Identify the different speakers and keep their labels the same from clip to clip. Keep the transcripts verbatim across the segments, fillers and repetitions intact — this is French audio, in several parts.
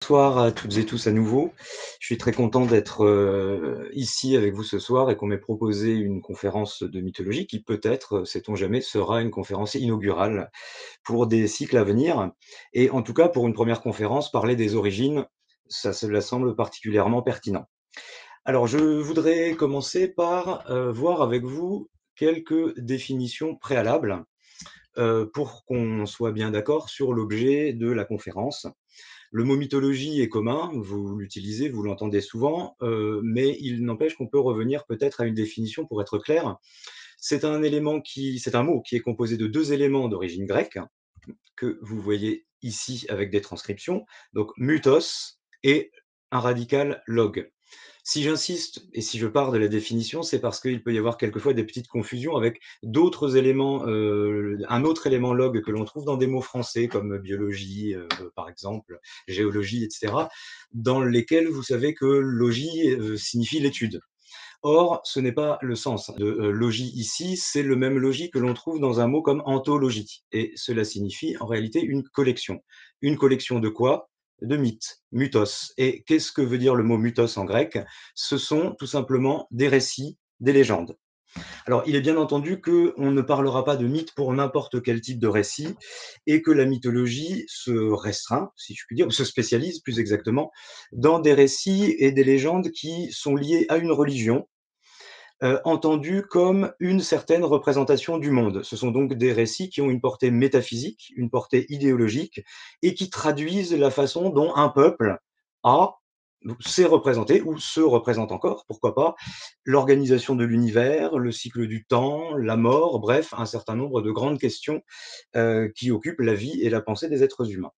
Speaker 1: Bonsoir à toutes et tous à nouveau. Je suis très content d'être, heu, ici avec vous ce soir et qu'on m'ait proposé une conférence de mythologie qui peut-être, sait-on jamais, sera une conférence inaugurale pour des cycles à venir et en tout cas pour une première conférence, parler des origines, ça cela semble particulièrement pertinent. Alors je voudrais commencer par, heu, voir avec vous quelques définitions préalables, heu, pour qu'on soit bien d'accord sur l'objet de la conférence. Le mot mythologie est commun, vous l'utilisez, vous l'entendez souvent, heu, mais il n'empêche qu'on peut revenir peut-être à une définition pour être clair. C'est un élément qui c'est un mot qui est composé de deux éléments d'origine grecque, que vous voyez ici avec des transcriptions, donc mutos et un radical log. Si j'insiste et si je pars de la définition, c'est parce qu'il peut y avoir quelquefois des petites confusions avec d'autres éléments, heu, un autre élément log que l'on trouve dans des mots français comme biologie, heu, par exemple, géologie et cetera, dans lesquels vous savez que logis, heu, signifie l'étude. Or, ce n'est pas le sens de, heu, logis ici, c'est le même logis que l'on trouve dans un mot comme anthologie et cela signifie en réalité une collection. Une collection de quoi? De mythes, mythos. Et qu'est-ce que veut dire le mot mythos en grec? Ce sont tout simplement des récits, des légendes. Alors, il est bien entendu qu'on ne parlera pas de mythe pour n'importe quel type de récit et que la mythologie se restreint, si je puis dire, ou se spécialise plus exactement, dans des récits et des légendes qui sont liés à une religion, heu, entendue comme une certaine représentation du monde. Ce sont donc des récits qui ont une portée métaphysique, une portée idéologique et qui traduisent la façon dont un peuple a s'est représenté ou se représente encore, pourquoi pas, l'organisation de l'univers, le cycle du temps, la mort, bref, un certain nombre de grandes questions, heu, qui occupent la vie et la pensée des êtres humains.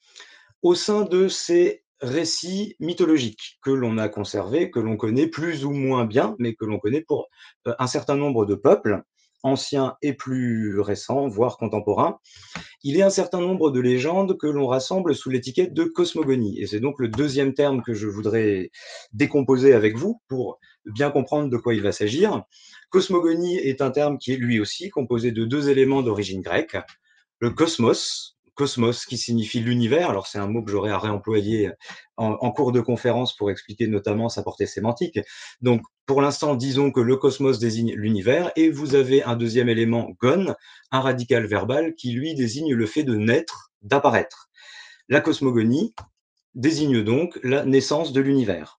Speaker 1: Au sein de ces récits mythologiques que l'on a conservés, que l'on connaît plus ou moins bien, mais que l'on connaît pour, heu, un certain nombre de peuples, anciens et plus récents, voire contemporains, il y a un certain nombre de légendes que l'on rassemble sous l'étiquette de cosmogonie et c'est donc le deuxième terme que je voudrais décomposer avec vous pour bien comprendre de quoi il va s'agir. Cosmogonie est un terme qui est lui aussi composé de deux éléments d'origine grecque, le cosmos, cosmos qui signifie l'univers. Alors c'est un mot que j'aurais à réemployer en, en cours de conférence pour expliquer notamment sa portée sémantique. Donc pour l'instant, disons que le cosmos désigne l'univers et vous avez un deuxième élément, gon, un radical verbal qui lui désigne le fait de naître, d'apparaître. La cosmogonie désigne donc la naissance de l'univers.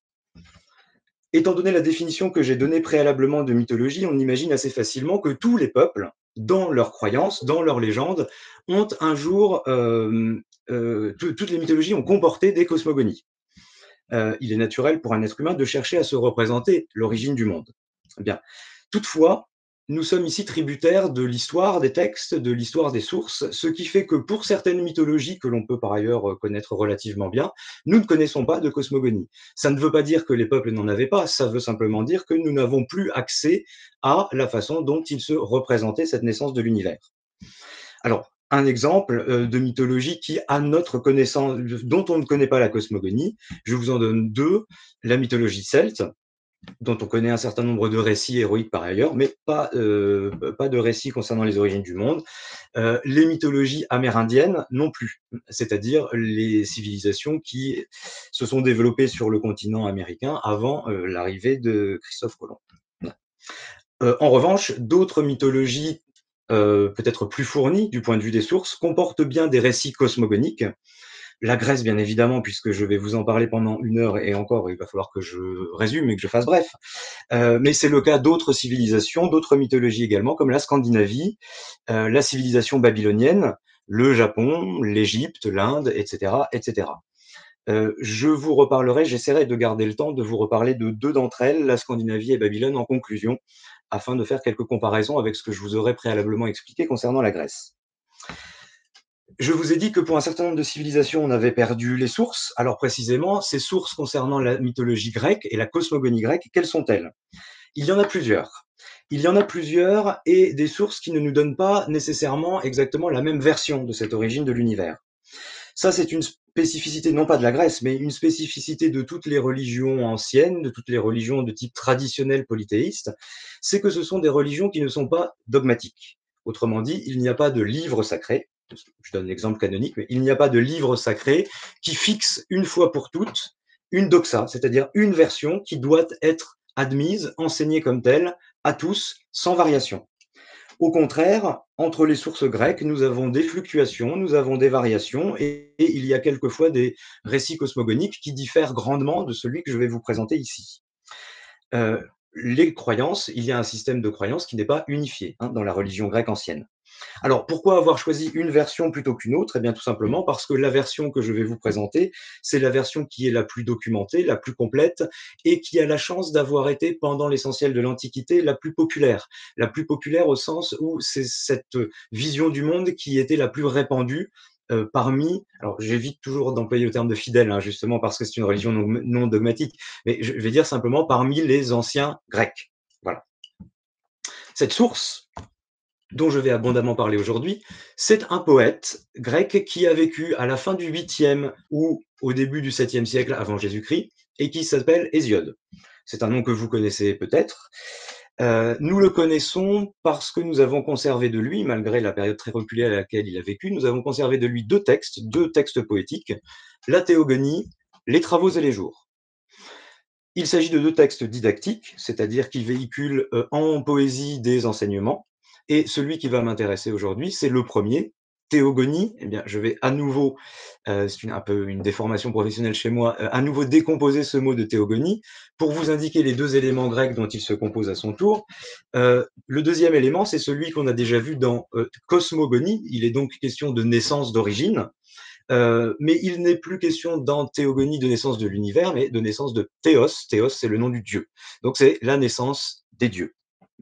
Speaker 1: Étant donné la définition que j'ai donnée préalablement de mythologie, on imagine assez facilement que tous les peuples, dans leurs croyances, dans leurs légendes, ont un jour, euh, euh, toutes les mythologies ont comporté des cosmogonies. Euh, il est naturel pour un être humain de chercher à se représenter l'origine du monde. Bien. Toutefois, nous sommes ici tributaires de l'histoire des textes, de l'histoire des sources, ce qui fait que pour certaines mythologies que l'on peut par ailleurs euh, connaître relativement bien, nous ne connaissons pas de cosmogonie. Ça ne veut pas dire que les peuples n'en avaient pas, ça veut simplement dire que nous n'avons plus accès à la façon dont ils se représentaient cette naissance de l'univers. Alors, un exemple euh, de mythologie qui, à notre connaissance, dont on ne connaît pas la cosmogonie, je vous en donne deux. La mythologie celte, dont on connaît un certain nombre de récits héroïques par ailleurs, mais pas, euh, pas de récits concernant les origines du monde. Euh, les mythologies amérindiennes non plus, c'est-à-dire les civilisations qui se sont développées sur le continent américain avant euh, l'arrivée de Christophe Colomb. Euh, en revanche, d'autres mythologies, euh, peut-être plus fournies du point de vue des sources, comportent bien des récits cosmogoniques. La Grèce, bien évidemment, puisque je vais vous en parler pendant une heure et encore, il va falloir que je résume et que je fasse bref. Euh, mais c'est le cas d'autres civilisations, d'autres mythologies également, comme la Scandinavie, euh, la civilisation babylonienne, le Japon, l'Égypte, l'Inde, et cetera, et cetera. Euh, je vous reparlerai, j'essaierai de garder le temps de vous reparler de deux d'entre elles, la Scandinavie et Babylone, en conclusion, afin de faire quelques comparaisons avec ce que je vous aurais préalablement expliqué concernant la Grèce. Je vous ai dit que pour un certain nombre de civilisations, on avait perdu les sources. Alors précisément, ces sources concernant la mythologie grecque et la cosmogonie grecque, quelles sont-elles? Il y en a plusieurs. Il y en a plusieurs et des sources qui ne nous donnent pas nécessairement exactement la même version de cette origine de l'univers. Ça, c'est une spécificité non pas de la Grèce, mais une spécificité de toutes les religions anciennes, de toutes les religions de type traditionnel polythéiste, c'est que ce sont des religions qui ne sont pas dogmatiques. Autrement dit, il n'y a pas de livre sacré, je donne l'exemple canonique, mais il n'y a pas de livre sacré qui fixe une fois pour toutes une doxa, c'est-à-dire une version qui doit être admise, enseignée comme telle, à tous, sans variation. Au contraire, entre les sources grecques, nous avons des fluctuations, nous avons des variations, et, et il y a quelquefois des récits cosmogoniques qui diffèrent grandement de celui que je vais vous présenter ici. Euh, les croyances, il y a un système de croyances qui n'est pas unifié hein, dans la religion grecque ancienne. Alors, pourquoi avoir choisi une version plutôt qu'une autre? Eh bien, tout simplement parce que la version que je vais vous présenter, c'est la version qui est la plus documentée, la plus complète, et qui a la chance d'avoir été, pendant l'essentiel de l'Antiquité, la plus populaire. La plus populaire au sens où c'est cette vision du monde qui était la plus répandue euh, parmi, alors j'évite toujours d'employer le terme de fidèles, hein, justement parce que c'est une religion non, non dogmatique, mais je vais dire simplement parmi les anciens Grecs. Voilà. Cette source, dont je vais abondamment parler aujourd'hui, c'est un poète grec qui a vécu à la fin du huitième ou au début du septième siècle avant Jésus-Christ et qui s'appelle Hésiode. C'est un nom que vous connaissez peut-être. Euh, nous le connaissons parce que nous avons conservé de lui, malgré la période très reculée à laquelle il a vécu, nous avons conservé de lui deux textes, deux textes poétiques, la Théogonie, les Travaux et les Jours. Il s'agit de deux textes didactiques, c'est-à-dire qui véhiculent euh, en poésie des enseignements. Et celui qui va m'intéresser aujourd'hui, c'est le premier, Théogonie. Eh bien, je vais à nouveau, euh, c'est une, un peu une déformation professionnelle chez moi, euh, à nouveau décomposer ce mot de Théogonie pour vous indiquer les deux éléments grecs dont il se compose à son tour. Euh, le deuxième élément, c'est celui qu'on a déjà vu dans euh, Cosmogonie. Il est donc question de naissance d'origine. Euh, mais il n'est plus question d'anthéogonie de naissance de l'univers, mais de naissance de théos. Théos, c'est le nom du Dieu. Donc c'est la naissance des dieux.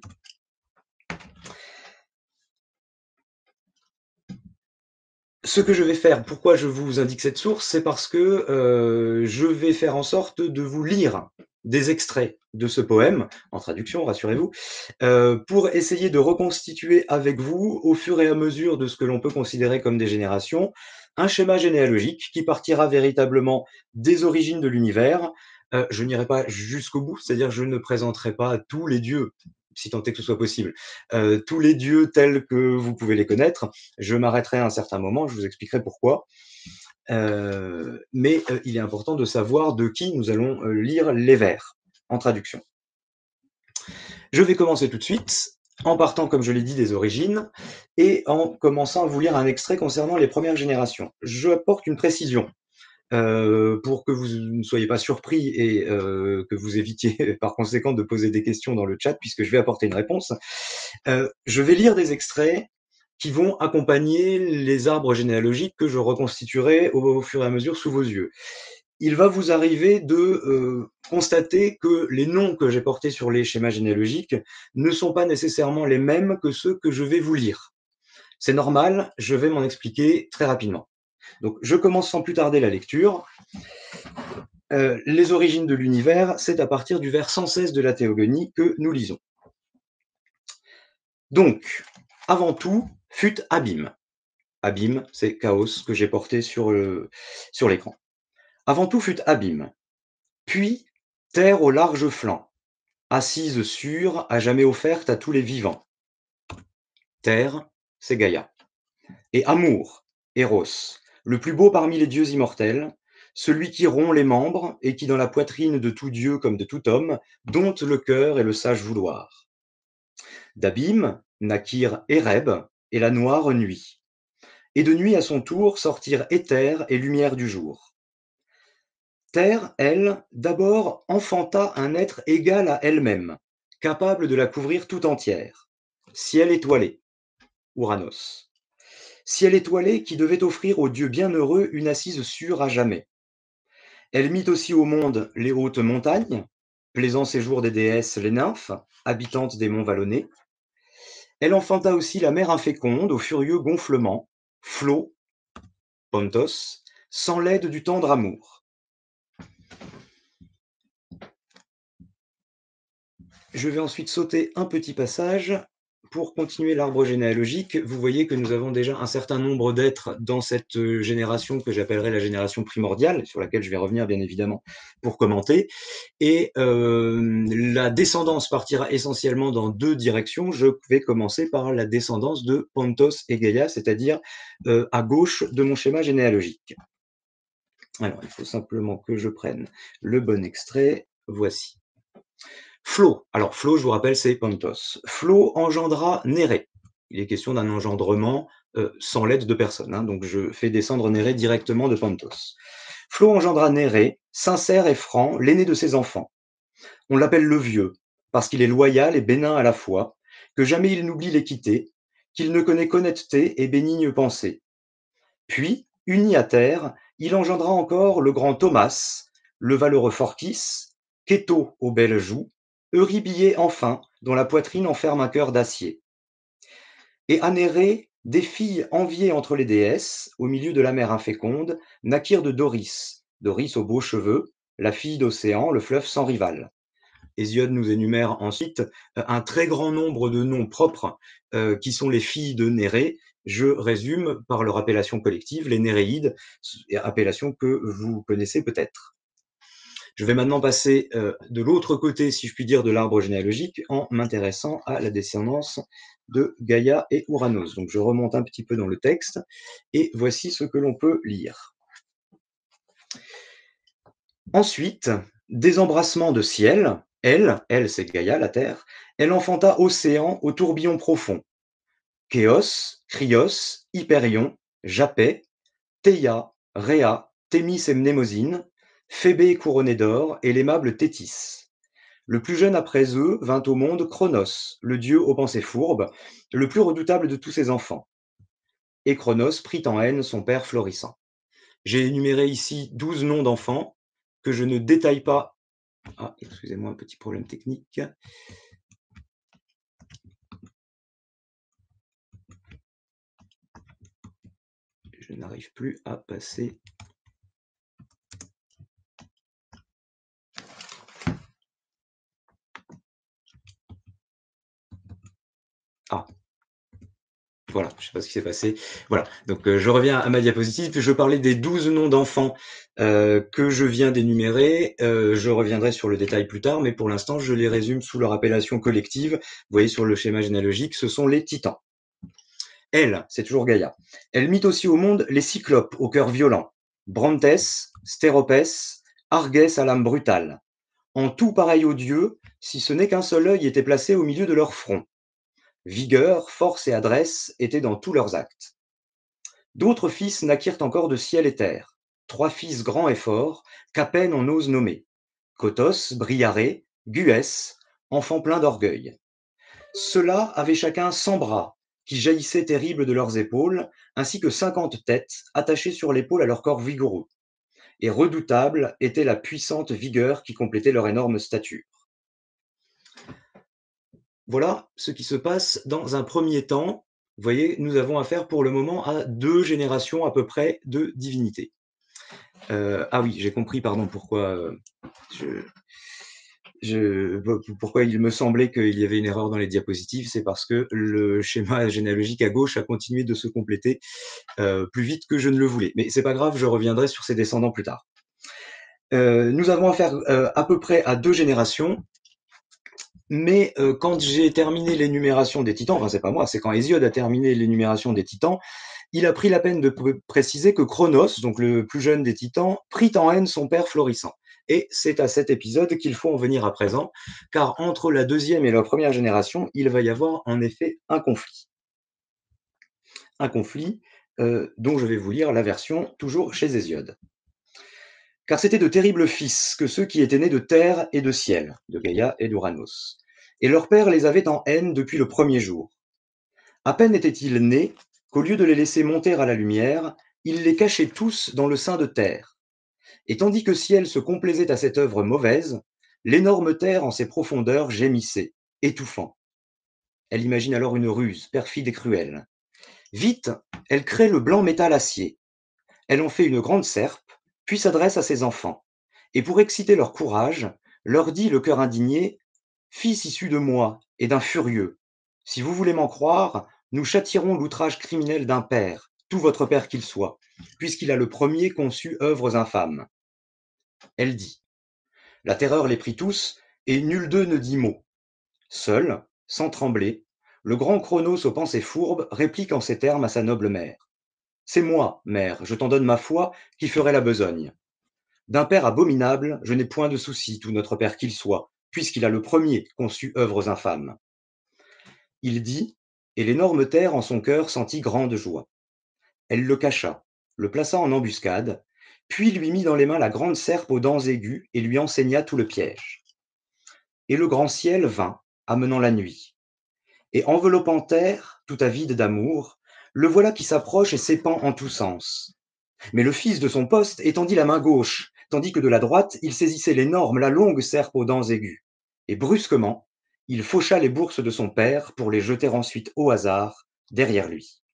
Speaker 1: Ce que je vais faire, pourquoi je vous indique cette source, c'est parce que euh, je vais faire en sorte de vous lire des extraits de ce poème, en traduction, rassurez-vous, euh, pour essayer de reconstituer avec vous, au fur et à mesure de ce que l'on peut considérer comme des générations, un schéma généalogique qui partira véritablement des origines de l'univers. Euh, je n'irai pas jusqu'au bout, c'est-à-dire je ne présenterai pas tous les dieux, si tant est que ce soit possible, euh, tous les dieux tels que vous pouvez les connaître. Je m'arrêterai à un certain moment, je vous expliquerai pourquoi. Euh, mais euh, il est important de savoir de qui nous allons euh, lire les vers en traduction. Je vais commencer tout de suite en partant, comme je l'ai dit, des origines et en commençant à vous lire un extrait concernant les premières générations. Je apporte une précision. Euh, pour que vous ne soyez pas surpris et euh, que vous évitiez par conséquent de poser des questions dans le chat, puisque je vais apporter une réponse. Euh, je vais lire des extraits qui vont accompagner les arbres généalogiques que je reconstituerai au, au fur et à mesure sous vos yeux. Il va vous arriver de euh, constater que les noms que j'ai portés sur les schémas généalogiques ne sont pas nécessairement les mêmes que ceux que je vais vous lire. C'est normal, je vais m'en expliquer très rapidement. Donc, je commence sans plus tarder la lecture. Euh, les origines de l'univers, c'est à partir du vers cent seize de la Théogonie que nous lisons. Donc, avant tout, fut abîme. Abîme, c'est chaos que j'ai porté sur, le, sur l'écran. Avant tout fut abîme. Puis, terre au large flanc, assise sûre, à jamais offerte à tous les vivants. Terre, c'est Gaïa. Et amour, Eros, le plus beau parmi les dieux immortels, celui qui rompt les membres et qui, dans la poitrine de tout dieu comme de tout homme, dompte le cœur et le sage vouloir. D'abîme naquirent Éreb et la noire nuit. Et de nuit à son tour sortirent éther et lumière du jour. Terre, elle, d'abord enfanta un être égal à elle-même, capable de la couvrir tout entière. Ciel étoilé, Ouranos. Ciel étoilé qui devait offrir aux dieux bienheureux une assise sûre à jamais. Elle mit aussi au monde les hautes montagnes, plaisant séjour des déesses les nymphes, habitantes des monts vallonnés. Elle enfanta aussi la mer inféconde aux furieux gonflements, flots, pontos, sans l'aide du tendre amour. Je vais ensuite sauter un petit passage pour continuer l'arbre généalogique, vous voyez que nous avons déjà un certain nombre d'êtres dans cette, heu, génération que j'appellerais la génération primordiale, sur laquelle je vais revenir bien évidemment pour commenter et hem, la descendance partira essentiellement dans deux directions. Je vais commencer par la descendance de Pontos et Gaïa, c'est-à-dire, heu, à gauche de mon schéma généalogique. Alors, il faut simplement que je prenne le bon extrait. Voici. Phllo. Alors Phllo, je vous rappelle, c'est Pontos. Phllo engendra Nérée. Il est question d'un engendrement euh, sans l'aide de personne, hein, donc je fais descendre Nérée directement de Pontos. Phllo engendra Nérée, sincère et franc, l'aîné de ses enfants. On l'appelle le vieux, parce qu'il est loyal et bénin à la fois, que jamais il n'oublie l'équité, qu'il ne connaît qu'honnêteté et bénigne pensée. Puis, uni à terre, il engendra encore le grand Thomas, le valeureux Phorkys, Kéto aux belles joues, Eurybié enfin, dont la poitrine enferme un cœur d'acier. Et Anérée, des filles enviées entre les déesses, au milieu de la mer inféconde, naquirent de Doris, Doris aux beaux cheveux, la fille d'Océan, le fleuve sans rival. Hésiode nous énumère ensuite euh, un très grand nombre de noms propres euh, qui sont les filles de Nérée. Je résume par leur appellation collective, les Néréides, appellation que vous connaissez peut-être. Je vais maintenant passer euh, de l'autre côté, si je puis dire, de l'arbre généalogique en m'intéressant à la descendance de Gaïa et Ouranos. Donc je remonte un petit peu dans le texte et voici ce que l'on peut lire. Ensuite, des embrassements de ciel, elle, elle c'est Gaïa, la terre, elle enfanta Océan au tourbillon profond. Kéos, Krios, Hyperion, Japet, Théia, Rhéa, Thémis et Mnémosyne, Phébé couronnée d'or et l'aimable Thétis. Le plus jeune après eux vint au monde Chronos, le dieu aux pensées fourbes, le plus redoutable de tous ses enfants. Et Chronos prit en haine son père florissant. J'ai énuméré ici douze noms d'enfants que je ne détaille pas. Ah, excusez-moi, un petit problème technique. Je n'arrive plus à passer. Ah, voilà, je ne sais pas ce qui s'est passé. Voilà, donc euh, je reviens à ma diapositive. Je parlais des douze noms d'enfants euh, que je viens d'énumérer. Euh, je reviendrai sur le détail plus tard, mais pour l'instant, je les résume sous leur appellation collective. Vous voyez sur le schéma généalogique, ce sont les titans. Elle, c'est toujours Gaïa. Elle mit aussi au monde les cyclopes au cœur violent, Brontes, Stéropès, Argès à l'âme brutale. En tout pareil aux dieux, si ce n'est qu'un seul œil était placé au milieu de leur front. Vigueur, force et adresse étaient dans tous leurs actes. D'autres fils naquirent encore de ciel et terre, trois fils grands et forts, qu'à peine on ose nommer. Cotos, Briaré, Guès, enfants pleins d'orgueil. Ceux-là avaient chacun cent bras, qui jaillissaient terribles de leurs épaules, ainsi que cinquante têtes, attachées sur l'épaule à leur corps vigoureux. Et redoutable était la puissante vigueur qui complétait leur énorme stature. Voilà ce qui se passe dans un premier temps. Vous voyez, nous avons affaire pour le moment à deux générations à peu près de divinités. Euh, ah oui, j'ai compris, pardon, pourquoi euh, je, je, pourquoi il me semblait qu'il y avait une erreur dans les diapositives, c'est parce que le schéma généalogique à gauche a continué de se compléter euh, plus vite que je ne le voulais. Mais c'est pas grave, je reviendrai sur ses descendants plus tard. Euh, nous avons affaire euh, à peu près à deux générations. Mais euh, quand j'ai terminé l'énumération des titans, enfin c'est pas moi, c'est quand Hésiode a terminé l'énumération des titans, il a pris la peine de préciser que Chronos, donc le plus jeune des titans, prit en haine son père florissant. Et c'est à cet épisode qu'il faut en venir à présent, car entre la deuxième et la première génération, il va y avoir en effet un conflit. Un conflit euh, dont je vais vous lire la version toujours chez Hésiode. Car c'étaient de terribles fils que ceux qui étaient nés de terre et de ciel, de Gaïa et d'Uranos. Et leur père les avait en haine depuis le premier jour. À peine étaient-ils nés qu'au lieu de les laisser monter à la lumière, il les cachait tous dans le sein de terre. Et tandis que ciel se complaisait à cette œuvre mauvaise, l'énorme terre en ses profondeurs gémissait, étouffant. Elle imagine alors une ruse, perfide et cruelle. Vite, elle crée le blanc métal acier. Elle en fait une grande serpe, puis s'adresse à ses enfants. Et pour exciter leur courage, leur dit le cœur indigné, « Fils issus de moi et d'un furieux, Si vous voulez m'en croire, nous châtierons l'outrage criminel d'un père, tout votre père qu'il soit, puisqu'il a le premier conçu œuvres infâmes. Elle dit. La terreur les prit tous, et nul d'eux ne dit mot. Seul, sans trembler, le grand Cronos aux pensées fourbes réplique en ces termes à sa noble mère. C'est moi, mère, je t'en donne ma foi, qui ferai la besogne. D'un père abominable, je n'ai point de souci, tout notre père qu'il soit, puisqu'il a le premier conçu œuvres infâmes. Il dit, et l'énorme terre en son cœur sentit grande joie. Elle le cacha, le plaça en embuscade, puis lui mit dans les mains la grande serpe aux dents aiguës et lui enseigna tout le piège. Et le grand ciel vint, amenant la nuit. Et enveloppant terre, tout avide d'amour, le voilà qui s'approche et s'épand en tous sens. Mais le fils de son poste étendit la main gauche, tandis que de la droite, il saisissait l'énorme, la longue serpe aux dents aiguës. Et brusquement, il faucha les bourses de son père pour les jeter ensuite au hasard derrière lui.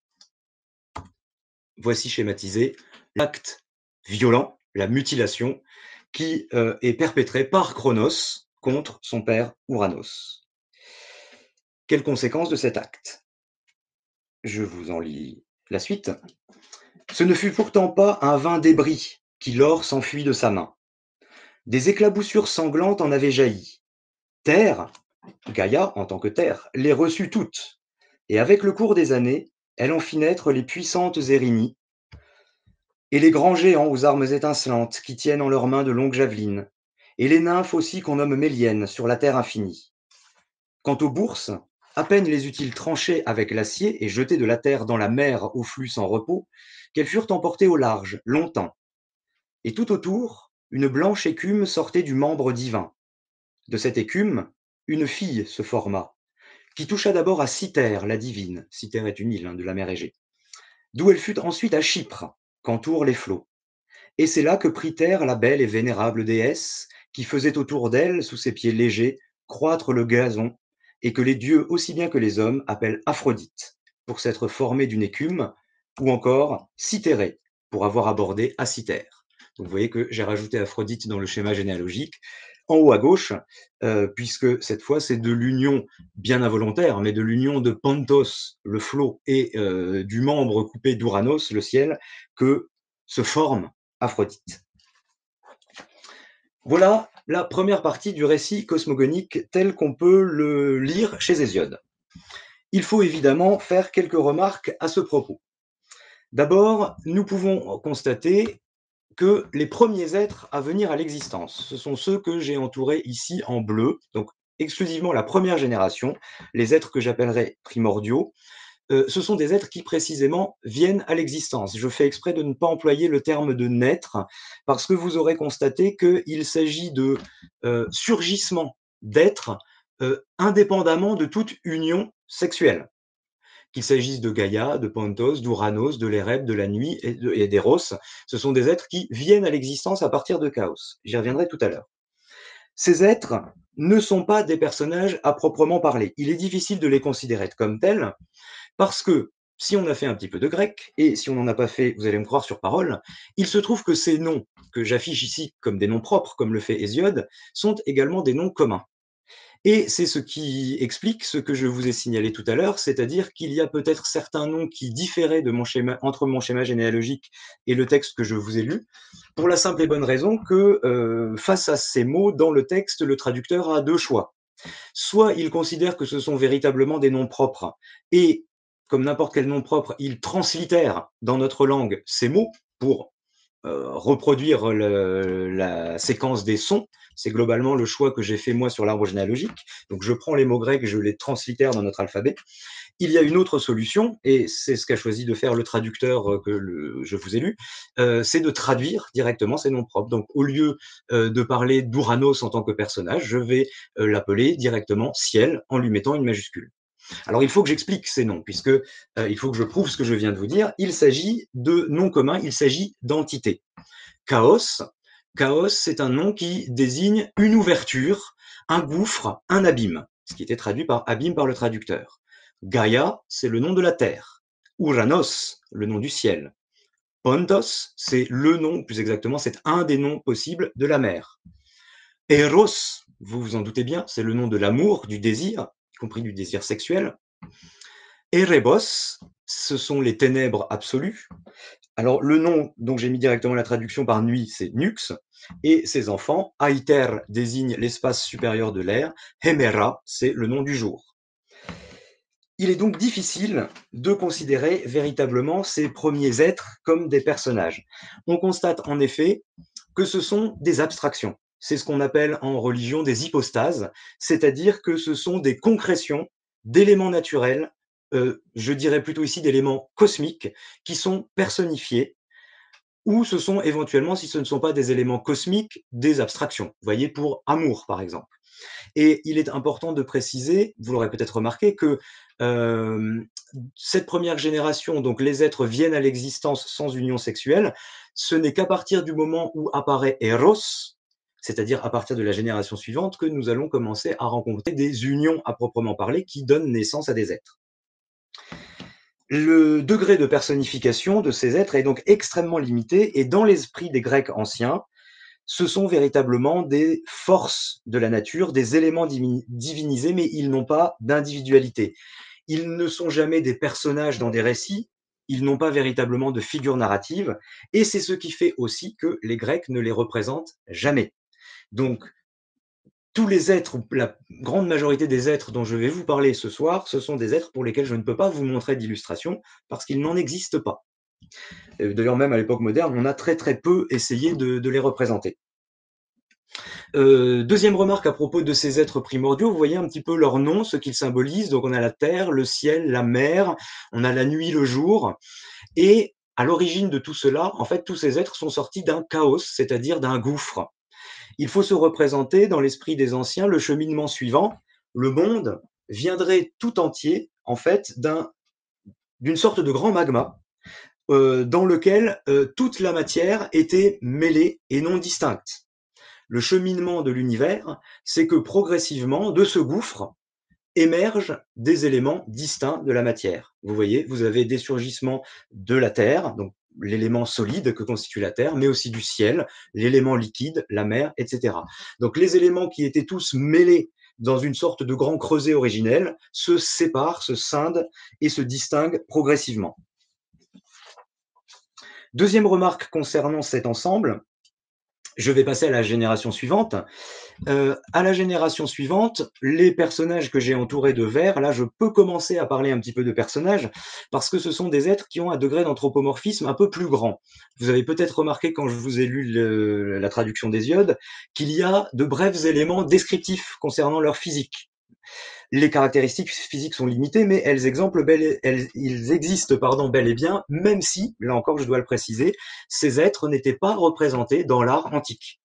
Speaker 1: Voici schématisé l'acte violent, la mutilation, qui euh, est perpétré par Cronos contre son père Ouranos. Quelles conséquences de cet acte? Je vous en lis la suite. Ce ne fut pourtant pas un vain débris qui lors s'enfuit de sa main. Des éclaboussures sanglantes en avaient jailli. Terre, Gaïa en tant que terre, les reçut toutes, et avec le cours des années, elle en fit naître les puissantes Érinies, et les grands géants aux armes étincelantes qui tiennent en leurs mains de longues javelines, et les nymphes aussi qu'on nomme Méliennes sur la terre infinie. Quant aux bourses, à peine les eut-il tranchées avec l'acier et jetées de la terre dans la mer au flux sans repos, qu'elles furent emportées au large, longtemps. Et tout autour, une blanche écume sortait du membre divin. De cette écume, une fille se forma, qui toucha d'abord à Cythère, la divine, Cythère est une île hein, de la mer Égée, d'où elle fut ensuite à Chypre, qu'entourent les flots. Et c'est là que prit terre la belle et vénérable déesse, qui faisait autour d'elle, sous ses pieds légers, croître le gazon, et que les dieux aussi bien que les hommes appellent Aphrodite, pour s'être formée d'une écume, ou encore Cythérée, pour avoir abordé à Cythère. Donc vous voyez que j'ai rajouté Aphrodite dans le schéma généalogique, en haut à gauche, euh, puisque cette fois c'est de l'union bien involontaire, mais de l'union de Pantos, le flot, et euh, du membre coupé d'Ouranos, le ciel, que se forme Aphrodite. Voilà la première partie du récit cosmogonique tel qu'on peut le lire chez Hésiode. Il faut évidemment faire quelques remarques à ce propos. D'abord, nous pouvons constater que les premiers êtres à venir à l'existence, ce sont ceux que j'ai entourés ici en bleu, donc exclusivement la première génération, les êtres que j'appellerais primordiaux, euh, ce sont des êtres qui précisément viennent à l'existence. Je fais exprès de ne pas employer le terme de naître, parce que vous aurez constaté qu'il s'agit de euh, surgissement d'êtres euh, indépendamment de toute union sexuelle. Qu'il s'agisse de Gaïa, de Pontos, d'Ouranos, de l'Éreb, de la nuit et, de, et d'Eros, ce sont des êtres qui viennent à l'existence à partir de Chaos. J'y reviendrai tout à l'heure. Ces êtres ne sont pas des personnages à proprement parler. Il est difficile de les considérer comme tels, parce que si on a fait un petit peu de grec, et si on n'en a pas fait, vous allez me croire sur parole, il se trouve que ces noms que j'affiche ici comme des noms propres, comme le fait Hésiode, sont également des noms communs. Et c'est ce qui explique ce que je vous ai signalé tout à l'heure, c'est-à-dire qu'il y a peut-être certains noms qui différaient de mon schéma, entre mon schéma généalogique et le texte que je vous ai lu, pour la simple et bonne raison que euh, face à ces mots, dans le texte, le traducteur a deux choix. Soit il considère que ce sont véritablement des noms propres, et comme n'importe quel nom propre, il translittère dans notre langue ces mots pour euh, reproduire le, la séquence des sons. C'est globalement le choix que j'ai fait moi sur l'arbre généalogique. Donc je prends les mots grecs, je les translittère dans notre alphabet. Il y a une autre solution, et c'est ce qu'a choisi de faire le traducteur que le, je vous ai lu, euh, c'est de traduire directement ces noms propres. Donc au lieu euh, de parler d'Ouranos en tant que personnage, je vais euh, l'appeler directement ciel en lui mettant une majuscule. Alors il faut que j'explique ces noms, puisque euh, il faut que je prouve ce que je viens de vous dire. Il s'agit de noms communs, il s'agit d'entités. Chaos, chaos, c'est un nom qui désigne une ouverture, un gouffre, un abîme, ce qui était traduit par abîme par le traducteur. Gaïa, c'est le nom de la terre. Uranos, le nom du ciel. Pontos, c'est le nom, plus exactement, c'est un des noms possibles de la mer. Eros, vous vous en doutez bien, c'est le nom de l'amour, du désir, y compris du désir sexuel. Erebos, ce sont les ténèbres absolues. Alors le nom, donc j'ai mis directement la traduction par nuit, c'est Nyx, et ses enfants, Aïter désigne l'espace supérieur de l'air, Hemera, c'est le nom du jour. Il est donc difficile de considérer véritablement ces premiers êtres comme des personnages. On constate en effet que ce sont des abstractions. C'est ce qu'on appelle en religion des hypostases, c'est-à-dire que ce sont des concrétions d'éléments naturels, euh, je dirais plutôt ici d'éléments cosmiques, qui sont personnifiés, ou ce sont éventuellement, si ce ne sont pas des éléments cosmiques, des abstractions. Vous voyez, pour amour, par exemple. Et il est important de préciser, vous l'aurez peut-être remarqué, que euh, cette première génération, donc les êtres viennent à l'existence sans union sexuelle, ce n'est qu'à partir du moment où apparaît Eros, c'est-à-dire à partir de la génération suivante, que nous allons commencer à rencontrer des unions à proprement parler qui donnent naissance à des êtres. Le degré de personnification de ces êtres est donc extrêmement limité, et dans l'esprit des Grecs anciens, ce sont véritablement des forces de la nature, des éléments divinisés, mais ils n'ont pas d'individualité. Ils ne sont jamais des personnages dans des récits, ils n'ont pas véritablement de figure narrative, et c'est ce qui fait aussi que les Grecs ne les représentent jamais. Donc, tous les êtres, la grande majorité des êtres dont je vais vous parler ce soir, ce sont des êtres pour lesquels je ne peux pas vous montrer d'illustration, parce qu'ils n'en existent pas. D'ailleurs, même à l'époque moderne, on a très très peu essayé de, de les représenter. Euh, deuxième remarque à propos de ces êtres primordiaux, vous voyez un petit peu leur nom, ce qu'ils symbolisent. Donc on a la terre, le ciel, la mer, on a la nuit, le jour. Et à l'origine de tout cela, en fait, tous ces êtres sont sortis d'un chaos, c'est-à-dire d'un gouffre. Il faut se représenter dans l'esprit des anciens le cheminement suivant. Le monde viendrait tout entier, en fait, d'un, d'une sorte de grand magma euh, dans lequel euh, toute la matière était mêlée et non distincte. Le cheminement de l'univers, c'est que progressivement, de ce gouffre, émergent des éléments distincts de la matière. Vous voyez, vous avez des surgissements de la Terre, donc l'élément solide que constitue la Terre, mais aussi du ciel, l'élément liquide, la mer, et cetera. Donc les éléments qui étaient tous mêlés dans une sorte de grand creuset originel se séparent, se scindent et se distinguent progressivement. Deuxième remarque concernant cet ensemble, je vais passer à la génération suivante. Euh, à la génération suivante, les personnages que j'ai entourés de vert, là je peux commencer à parler un petit peu de personnages, parce que ce sont des êtres qui ont un degré d'anthropomorphisme un peu plus grand. Vous avez peut-être remarqué quand je vous ai lu le, la traduction d'Hésiode, qu'il y a de brefs éléments descriptifs concernant leur physique. Les caractéristiques physiques sont limitées, mais elles, exemples bel et, elles ils existent pardon, bel et bien, même si, là encore je dois le préciser, ces êtres n'étaient pas représentés dans l'art antique.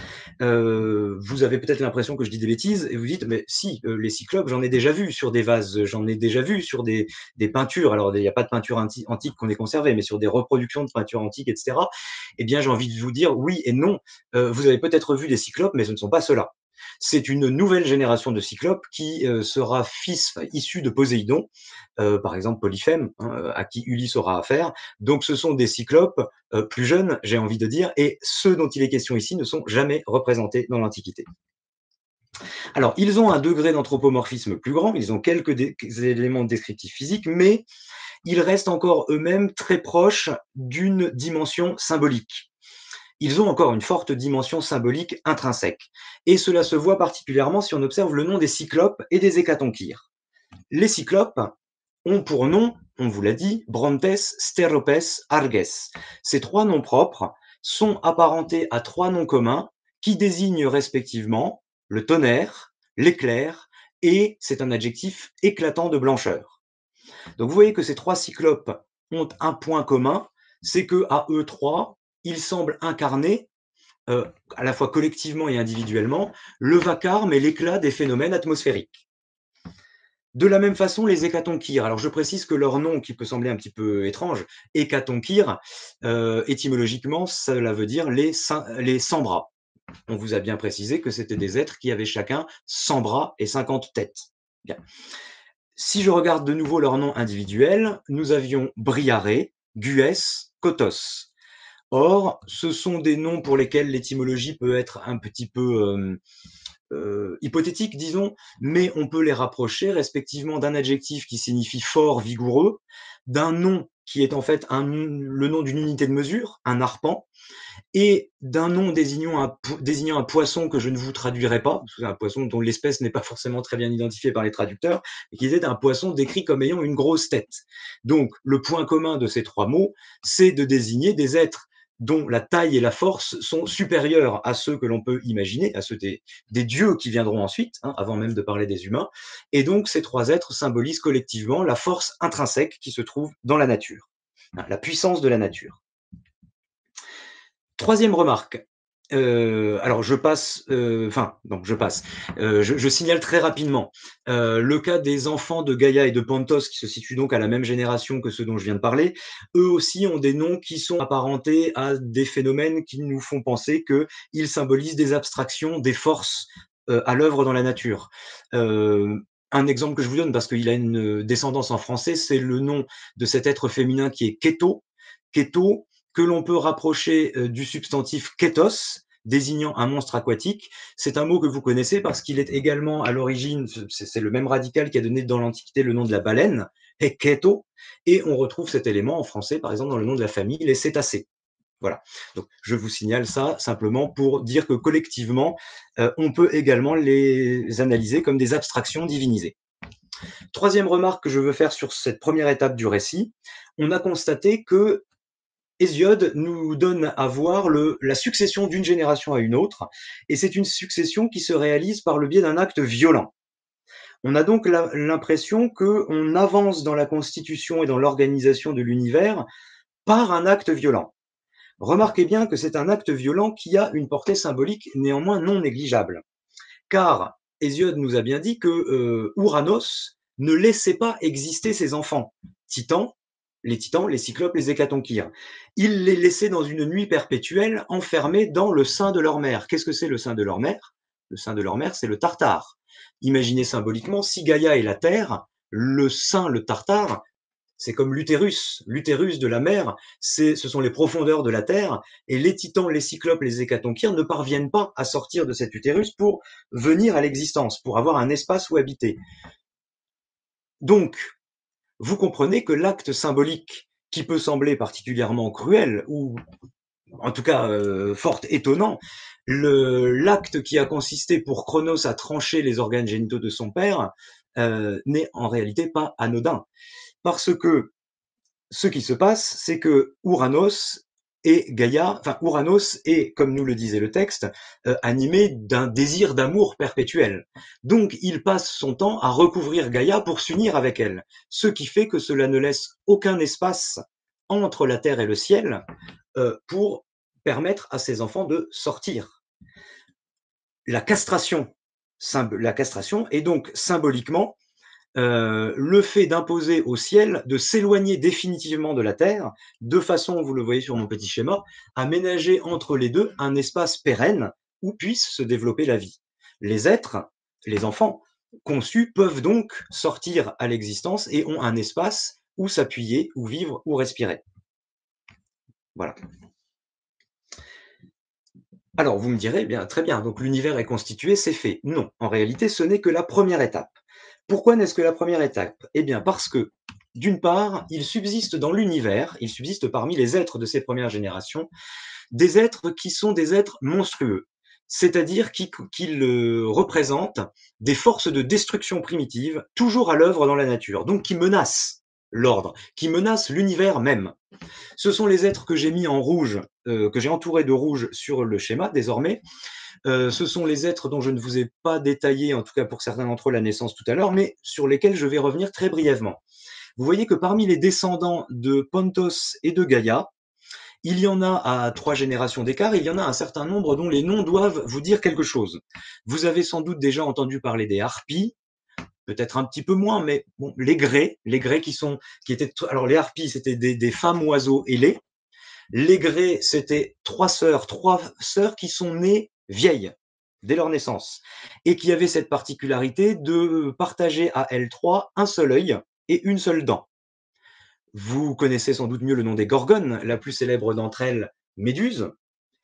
Speaker 1: Euh, vous avez peut-être l'impression que je dis des bêtises et vous dites mais si euh, les cyclopes j'en ai déjà vu sur des vases, j'en ai déjà vu sur des, des peintures, alors il n'y a pas de peinture anti antique qu'on ait conservée, mais sur des reproductions de peintures antiques, etc. Eh bien j'ai envie de vous dire oui et non. Euh, vous avez peut-être vu des cyclopes, mais ce ne sont pas ceux-là. C'est une nouvelle génération de cyclopes qui euh, sera fils, enfin, issu de Poséidon, euh, par exemple Polyphème, hein, à qui Ulysse aura affaire. Donc ce sont des cyclopes euh, plus jeunes, j'ai envie de dire, et ceux dont il est question ici ne sont jamais représentés dans l'Antiquité. Alors, ils ont un degré d'anthropomorphisme plus grand, ils ont quelques éléments descriptifs physiques, mais ils restent encore eux-mêmes très proches d'une dimension symbolique. Ils ont encore une forte dimension symbolique intrinsèque. Et cela se voit particulièrement si on observe le nom des cyclopes et des hécatonchires. Les cyclopes ont pour nom, on vous l'a dit, Brontes, Steropes, Arges. Ces trois noms propres sont apparentés à trois noms communs qui désignent respectivement le tonnerre, l'éclair et, c'est un adjectif, éclatant de blancheur. Donc vous voyez que ces trois cyclopes ont un point commun, c'est que à eux trois, ils semblent incarner, euh, à la fois collectivement et individuellement, le vacarme et l'éclat des phénomènes atmosphériques. De la même façon, les hécatonchires. Alors je précise que leur nom, qui peut sembler un petit peu étrange, hécatonchires, euh, étymologiquement, cela veut dire les, les cent bras. On vous a bien précisé que c'était des êtres qui avaient chacun cent bras et cinquante têtes. Bien. Si je regarde de nouveau leurs noms individuels, nous avions Briaré, Guès, Kotos. Or, ce sont des noms pour lesquels l'étymologie peut être un petit peu euh, heu, hypothétiques, disons, mais on peut les rapprocher respectivement d'un adjectif qui signifie fort, vigoureux, d'un nom qui est en fait un le nom d'une unité de mesure, un arpent, et d'un nom désignant un po désignant un poisson que je ne vous traduirai pas, parce que c'est un poisson dont l'espèce n'est pas forcément très bien identifiée par les traducteurs, et qui était un poisson décrit comme ayant une grosse tête. Donc le point commun de ces trois mots, c'est de désigner des êtres dont la taille et la force sont supérieurs à ceux que l'on peut imaginer, à ceux des des dieux qui viendront ensuite, hein, avant même de parler des humains. Et donc ces trois êtres symbolisent collectivement la force intrinsèque qui se trouve dans la nature, hein, la puissance de la nature. Troisième remarque, heu, alors je passe, heu, enfin non, je passe, heu, je je signale très rapidement, heu, le cas des enfants de Gaïa et de Pontos qui se situent donc à la même génération que ceux dont je viens de parler. Eux aussi ont des noms qui sont apparentés à des phénomènes qui nous font penser qu'ils symbolisent des abstractions, des forces, heu, à l'œuvre dans la nature. Heu, un exemple que je vous donne parce qu'il a une descendance en français, c'est le nom de cet être féminin qui est Keto. Keto, que l'on peut rapprocher euh, du substantif kétos, désignant un monstre aquatique. C'est un mot que vous connaissez parce qu'il est également à l'origine, c'est le même radical qui a donné dans l'Antiquité le nom de la baleine, heketo, et on retrouve cet élément en français, par exemple, dans le nom de la famille, les cétacés. Voilà. Donc, je vous signale ça simplement pour dire que collectivement, euh, on peut également les analyser comme des abstractions divinisées. Troisième remarque que je veux faire sur cette première étape du récit, on a constaté que Hésiode nous donne à voir le, la succession d'une génération à une autre, et c'est une succession qui se réalise par le biais d'un acte violent. On a donc l'impression qu'on avance dans la constitution et dans l'organisation de l'univers par un acte violent. Remarquez bien que c'est un acte violent qui a une portée symbolique néanmoins non négligeable, car Hésiode nous a bien dit que euh, Ouranos ne laissait pas exister ses enfants, Titan, les titans, les cyclopes, les hécatonchires. Il les laissait dans une nuit perpétuelle, enfermés dans le sein de leur mère. Qu'est-ce que c'est le sein de leur mère? Le sein de leur mère, c'est le Tartare. Imaginez symboliquement, si Gaïa est la Terre, le sein, le Tartare, c'est comme l'utérus. L'utérus de la mer, ce sont les profondeurs de la Terre, et les titans, les cyclopes, les hécatonchires ne parviennent pas à sortir de cet utérus pour venir à l'existence, pour avoir un espace où habiter. Donc, vous comprenez que l'acte symbolique, qui peut sembler particulièrement cruel, ou en tout cas euh, fort étonnant, l'acte qui a consisté pour Cronos à trancher les organes génitaux de son père, euh, n'est en réalité pas anodin. Parce que ce qui se passe, c'est que Ouranos et Gaïa, enfin Ouranos est, comme nous le disait le texte, euh, animé d'un désir d'amour perpétuel. Donc il passe son temps à recouvrir Gaïa pour s'unir avec elle, ce qui fait que cela ne laisse aucun espace entre la terre et le ciel euh, pour permettre à ses enfants de sortir. La castration, la castration est donc symboliquement euh, le fait d'imposer au ciel de s'éloigner définitivement de la Terre, de façon, vous le voyez sur mon petit schéma, à ménager entre les deux un espace pérenne où puisse se développer la vie. Les êtres, les enfants conçus peuvent donc sortir à l'existence et ont un espace où s'appuyer, où vivre, où respirer. Voilà. Alors, vous me direz, eh bien, très bien, donc l'univers est constitué, c'est fait. Non, en réalité, ce n'est que la première étape. Pourquoi n'est-ce que la première étape? Eh bien, parce que, d'une part, il subsiste dans l'univers, il subsiste parmi les êtres de ces premières générations, des êtres qui sont des êtres monstrueux, c'est-à-dire qu'ils qui représentent des forces de destruction primitive, toujours à l'œuvre dans la nature, donc qui menacent l'ordre, qui menacent l'univers même. Ce sont les êtres que j'ai mis en rouge, euh, que j'ai entourés de rouge sur le schéma désormais. Euh, ce sont les êtres dont je ne vous ai pas détaillé, en tout cas pour certains d'entre eux, la naissance tout à l'heure, mais sur lesquels je vais revenir très brièvement. Vous voyez que parmi les descendants de Pontos et de Gaïa, il y en a à trois générations d'écart, il y en a un certain nombre dont les noms doivent vous dire quelque chose. Vous avez sans doute déjà entendu parler des harpies, peut-être un petit peu moins, mais bon, les grès, les grès qui sont, qui étaient, alors les harpies, c'était des, des femmes oiseaux ailées. Les grès, c'était trois sœurs, trois sœurs qui sont nées vieilles dès leur naissance et qui avaient cette particularité de partager à elles trois un seul œil et une seule dent. Vous connaissez sans doute mieux le nom des gorgones, la plus célèbre d'entre elles, Méduse.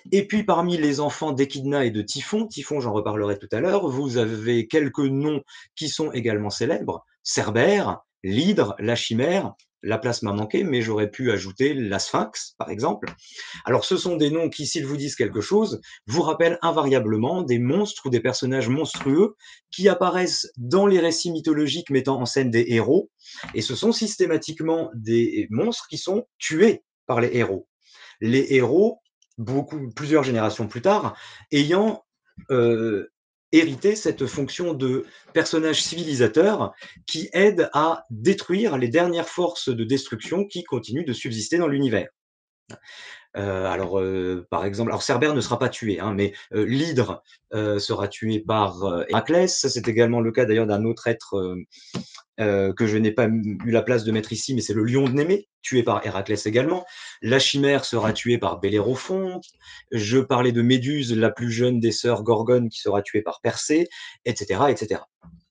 Speaker 1: Et puis parmi les enfants d'Échidna et de Typhon, Typhon j'en reparlerai tout à l'heure, vous avez quelques noms qui sont également célèbres, Cerbère, l'hydre, la chimère, la place m'a manqué, mais j'aurais pu ajouter la sphinx, par exemple. Alors ce sont des noms qui, s'ils vous disent quelque chose, vous rappellent invariablement des monstres ou des personnages monstrueux qui apparaissent dans les récits mythologiques mettant en scène des héros, et ce sont systématiquement des monstres qui sont tués par les héros. Les héros, beaucoup, plusieurs générations plus tard, ayant euh, hérité cette fonction de personnage civilisateur qui aide à détruire les dernières forces de destruction qui continuent de subsister dans l'univers. Euh, alors, euh, par exemple, alors Cerbère ne sera pas tué, hein, mais euh, l'hydre euh, sera tué par euh, Héraclès. C'est également le cas d'ailleurs d'un autre être euh, euh, que je n'ai pas eu la place de mettre ici, mais c'est le lion de Némée, tué par Héraclès également. La chimère sera tuée par Bellérophon. Je parlais de Méduse, la plus jeune des sœurs Gorgones, qui sera tuée par Persée, et cetera, et cetera.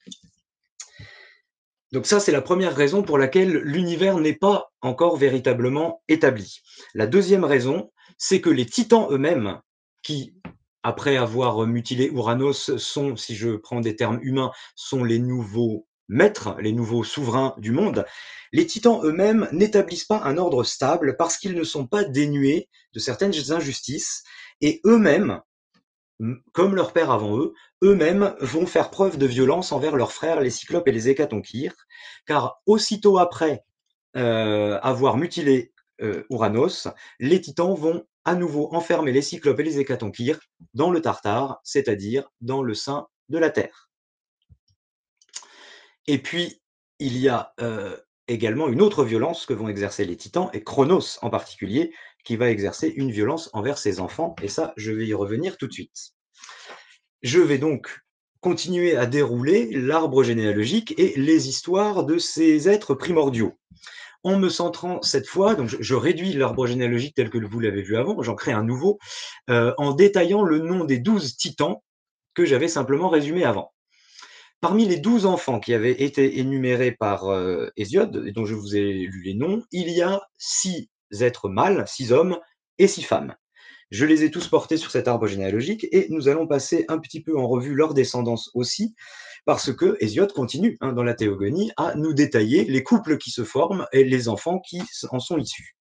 Speaker 1: Donc ça, c'est la première raison pour laquelle l'univers n'est pas encore véritablement établi. La deuxième raison, c'est que les titans eux-mêmes, qui, après avoir mutilé Ouranos, sont, si je prends des termes humains, sont les nouveaux maîtres, les nouveaux souverains du monde, les titans eux-mêmes n'établissent pas un ordre stable parce qu'ils ne sont pas dénués de certaines injustices, et eux-mêmes, comme leur père avant eux, eux-mêmes vont faire preuve de violence envers leurs frères, les Cyclopes et les Hécatonchires, car aussitôt après euh, avoir mutilé euh, Ouranos, les Titans vont à nouveau enfermer les Cyclopes et les Hécatonchires dans le Tartare, c'est-à-dire dans le sein de la Terre. Et puis, il y a euh, également une autre violence que vont exercer les Titans, et Cronos en particulier, qui va exercer une violence envers ses enfants, et ça, je vais y revenir tout de suite. Je vais donc continuer à dérouler l'arbre généalogique et les histoires de ces êtres primordiaux. En me centrant cette fois, donc je, je réduis l'arbre généalogique tel que vous l'avez vu avant, j'en crée un nouveau, euh, en détaillant le nom des douze titans que j'avais simplement résumé avant. Parmi les douze enfants qui avaient été énumérés par euh, Hésiode, et dont je vous ai lu les noms, il y a six êtres mâles, six hommes et six femmes. Je les ai tous portés sur cet arbre généalogique et nous allons passer un petit peu en revue leur descendance aussi, parce que Hésiode continue hein, dans la Théogonie à nous détailler les couples qui se forment et les enfants qui en sont issus.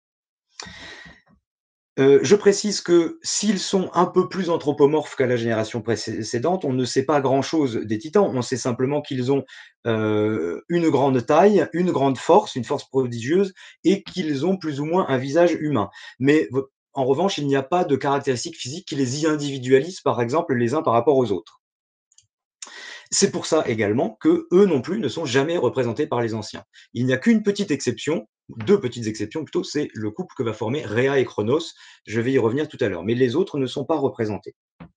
Speaker 1: Euh, je précise que s'ils sont un peu plus anthropomorphes qu'à la génération précédente, on ne sait pas grand-chose des titans, on sait simplement qu'ils ont euh, une grande taille, une grande force, une force prodigieuse, et qu'ils ont plus ou moins un visage humain. Mais en revanche, il n'y a pas de caractéristiques physiques qui les y individualisent, par exemple, les uns par rapport aux autres. C'est pour ça également que eux non plus ne sont jamais représentés par les anciens. Il n'y a qu'une petite exception, deux petites exceptions plutôt, c'est le couple que va former Rhea et Chronos. Je vais y revenir tout à l'heure, mais les autres ne sont pas représentés.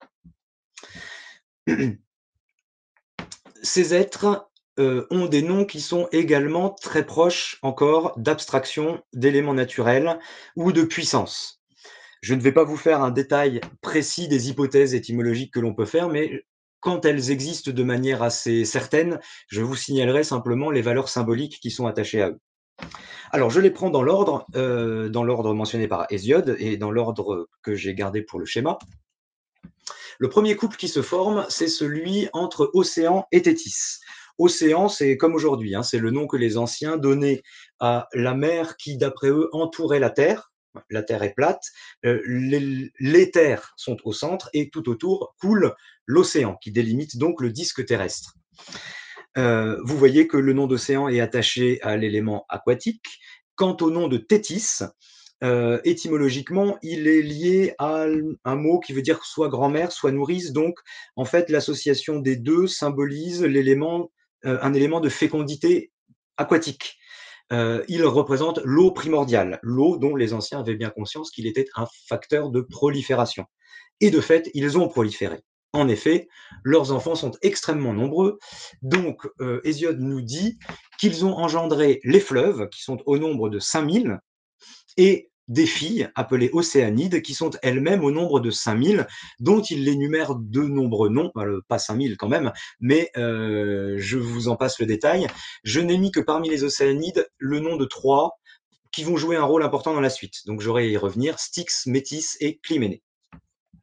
Speaker 1: Ces êtres euh, ont des noms qui sont également très proches encore d'abstraction, d'éléments naturels ou de puissance. Je ne vais pas vous faire un détail précis des hypothèses étymologiques que l'on peut faire, mais quand elles existent de manière assez certaine, je vous signalerai simplement les valeurs symboliques qui sont attachées à eux. Alors, je les prends dans l'ordre, euh, dans l'ordre mentionné par Hésiode et dans l'ordre que j'ai gardé pour le schéma. Le premier couple qui se forme, c'est celui entre Océan et Thétis. Océan, c'est comme aujourd'hui, hein, c'est le nom que les anciens donnaient à la mer qui, d'après eux, entourait la Terre. La Terre est plate, euh, les, les terres sont au centre et tout autour coule l'océan qui délimite donc le disque terrestre. Euh, vous voyez que le nom d'océan est attaché à l'élément aquatique. Quant au nom de Thétis, euh, étymologiquement, il est lié à un mot qui veut dire soit grand-mère, soit nourrice. Donc, en fait, l'association des deux symbolise l'élément, euh, un élément de fécondité aquatique. Euh, il représente l'eau primordiale, l'eau dont les anciens avaient bien conscience qu'il était un facteur de prolifération. Et de fait, ils ont proliféré. En effet, leurs enfants sont extrêmement nombreux. Donc, euh, Hésiode nous dit qu'ils ont engendré les fleuves, qui sont au nombre de cinq mille, et des filles appelées Océanides, qui sont elles-mêmes au nombre de cinq mille, dont il énumère de nombreux noms, pas cinq mille quand même, mais euh, je vous en passe le détail. Je n'ai mis que parmi les Océanides le nom de trois qui vont jouer un rôle important dans la suite. Donc j'aurai à y revenir, Styx, Métis et Clyménée.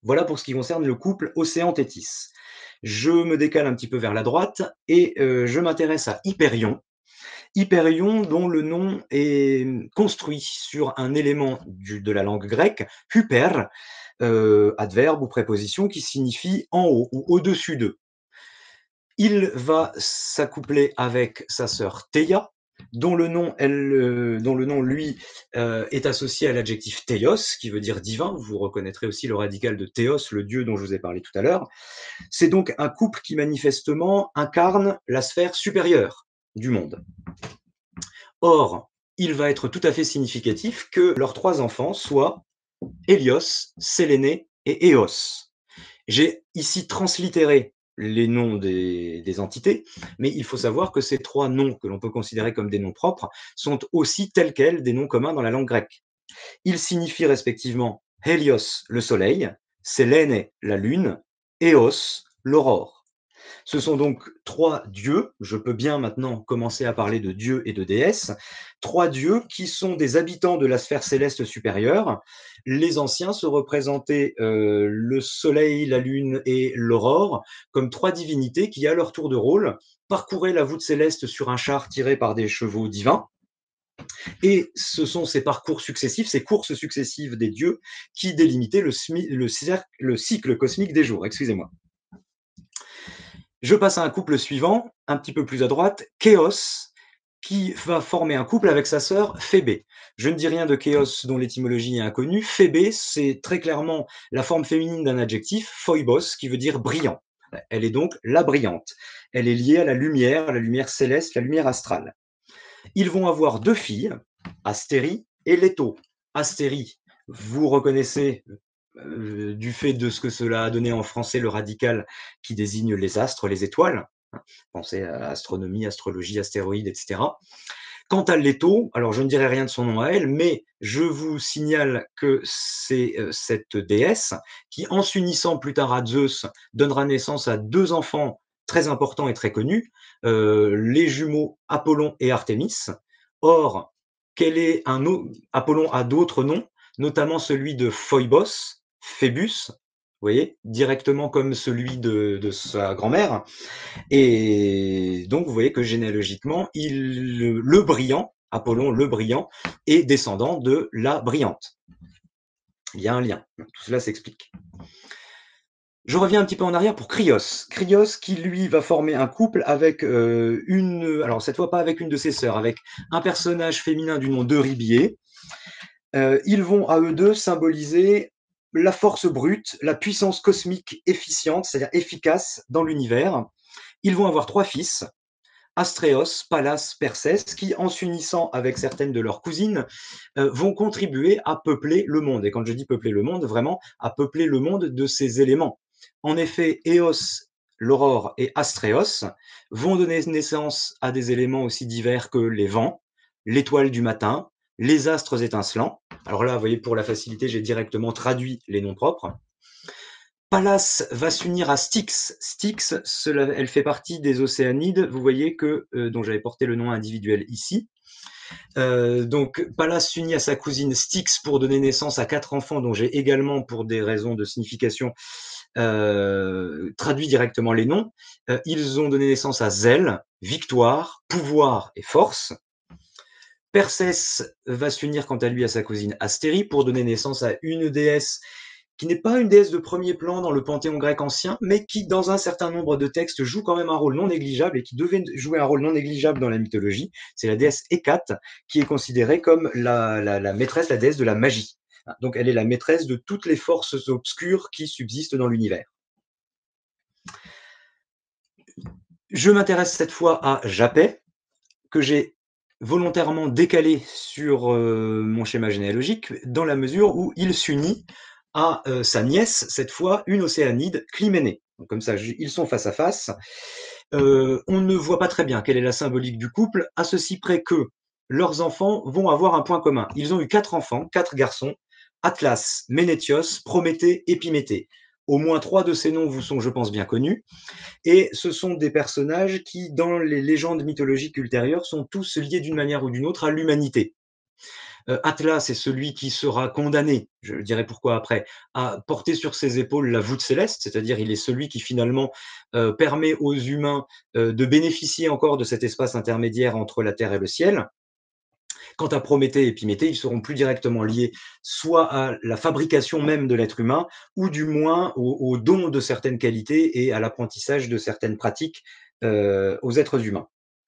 Speaker 1: Voilà pour ce qui concerne le couple Océan-Thétis. Je me décale un petit peu vers la droite et heu, je m'intéresse à Hyperion. Hyperion dont le nom est construit sur un élément du de la langue grecque, hyper, heu, adverbe ou préposition qui signifie en haut ou au-dessus de. Il va s'accoupler avec sa sœur Theia, dont le nom, elle, euh, dont le nom lui, euh, est associé à l'adjectif théos, qui veut dire divin. Vous reconnaîtrez aussi le radical de théos, le dieu dont je vous ai parlé tout à l'heure. C'est donc un couple qui manifestement incarne la sphère supérieure du monde. Or, il va être tout à fait significatif que leurs trois enfants soient Hélios, Séléné et Éos. J'ai ici translittéré les noms des, des entités, mais il faut savoir que ces trois noms, que l'on peut considérer comme des noms propres, sont aussi tels quels des noms communs dans la langue grecque. Ils signifient respectivement Hélios, le soleil, Séléné, la lune, Éos, l'aurore. Ce sont donc trois dieux, je peux bien maintenant commencer à parler de dieux et de déesses, trois dieux qui sont des habitants de la sphère céleste supérieure. Les anciens se représentaient euh, le soleil, la lune et l'aurore comme trois divinités qui, à leur tour de rôle, parcouraient la voûte céleste sur un char tiré par des chevaux divins. Et ce sont ces parcours successifs, ces courses successives des dieux qui délimitaient le, le, le cycle cosmique des jours. Excusez-moi. Je passe à un couple suivant, un petit peu plus à droite, Chaos, qui va former un couple avec sa sœur Phébé. Je ne dis rien de Chaos dont l'étymologie est inconnue. Phébé, c'est très clairement la forme féminine d'un adjectif, phoibos, qui veut dire brillant. Elle est donc la brillante. Elle est liée à la lumière, la lumière céleste, la lumière astrale. Ils vont avoir deux filles, Astérie et Leto. Astérie, vous reconnaissez euh, du fait de ce que cela a donné en français le radical qui désigne les astres, les étoiles. Pensez à astronomie, astrologie, astéroïdes, et cetera. Quant à Leto, alors je ne dirai rien de son nom à elle, mais je vous signale que c'est euh, cette déesse qui, en s'unissant plus tard à Zeus, donnera naissance à deux enfants très importants et très connus, euh, les jumeaux Apollon et Artémis. Or, quel est un autre, Apollon a d'autres noms, notamment celui de Phoebos, Phébus, vous voyez, directement comme celui de, de sa grand-mère. Et donc, vous voyez que généalogiquement, il, le, le brillant, Apollon le brillant, est descendant de la brillante. Il y a un lien. Tout cela s'explique. Je reviens un petit peu en arrière pour Krios. Krios qui, lui, va former un couple avec euh, une... Alors, cette fois, pas avec une de ses sœurs, avec un personnage féminin du nom d'Eurybié. Euh, ils vont, à eux deux, symboliser la force brute, la puissance cosmique efficiente, c'est-à-dire efficace dans l'univers. Ils vont avoir trois fils, Astréos, Pallas, Persès, qui, en s'unissant avec certaines de leurs cousines, euh, vont contribuer à peupler le monde. Et quand je dis peupler le monde, vraiment à peupler le monde de ces éléments. En effet, Eos, l'aurore et Astréos vont donner naissance à des éléments aussi divers que les vents, l'étoile du matin, les astres étincelants. Alors là, vous voyez, pour la facilité, j'ai directement traduit les noms propres. Pallas va s'unir à Styx. Styx, cela, elle fait partie des Océanides, vous voyez que, euh, dont j'avais porté le nom individuel ici. Euh, donc Pallas s'unit à sa cousine Styx pour donner naissance à quatre enfants dont j'ai également, pour des raisons de signification, euh, traduit directement les noms. Euh, ils ont donné naissance à Zèle, victoire, pouvoir et force. Persès va s'unir quant à lui à sa cousine Astérie pour donner naissance à une déesse qui n'est pas une déesse de premier plan dans le panthéon grec ancien, mais qui, dans un certain nombre de textes, joue quand même un rôle non négligeable et qui devait jouer un rôle non négligeable dans la mythologie. C'est la déesse Hécate, qui est considérée comme la, la, la maîtresse, la déesse de la magie. Donc elle est la maîtresse de toutes les forces obscures qui subsistent dans l'univers. Je m'intéresse cette fois à Japet, que j'ai volontairement décalé sur euh, mon schéma généalogique, dans la mesure où il s'unit à euh, sa nièce, cette fois une océanide, Clyménée. Donc, comme ça, ils sont face à face. Euh, on ne voit pas très bien quelle est la symbolique du couple, à ceci près que leurs enfants vont avoir un point commun. Ils ont eu quatre enfants, quatre garçons, Atlas, Ménétios, Prométhée, Épiméthée. Au moins trois de ces noms vous sont, je pense, bien connus. Et ce sont des personnages qui, dans les légendes mythologiques ultérieures, sont tous liés d'une manière ou d'une autre à l'humanité. Heu, Atlas est celui qui sera condamné, je dirai pourquoi après, à porter sur ses épaules la voûte céleste, c'est-à-dire il est celui qui finalement, heu, permet aux humains, heu, de bénéficier encore de cet espace intermédiaire entre la terre et le ciel. Quant à Prométhée et Épiméthée, ils seront plus directement liés soit à la fabrication même de l'être humain ou du moins au au don de certaines qualités et à l'apprentissage de certaines pratiques, heu, aux êtres humains.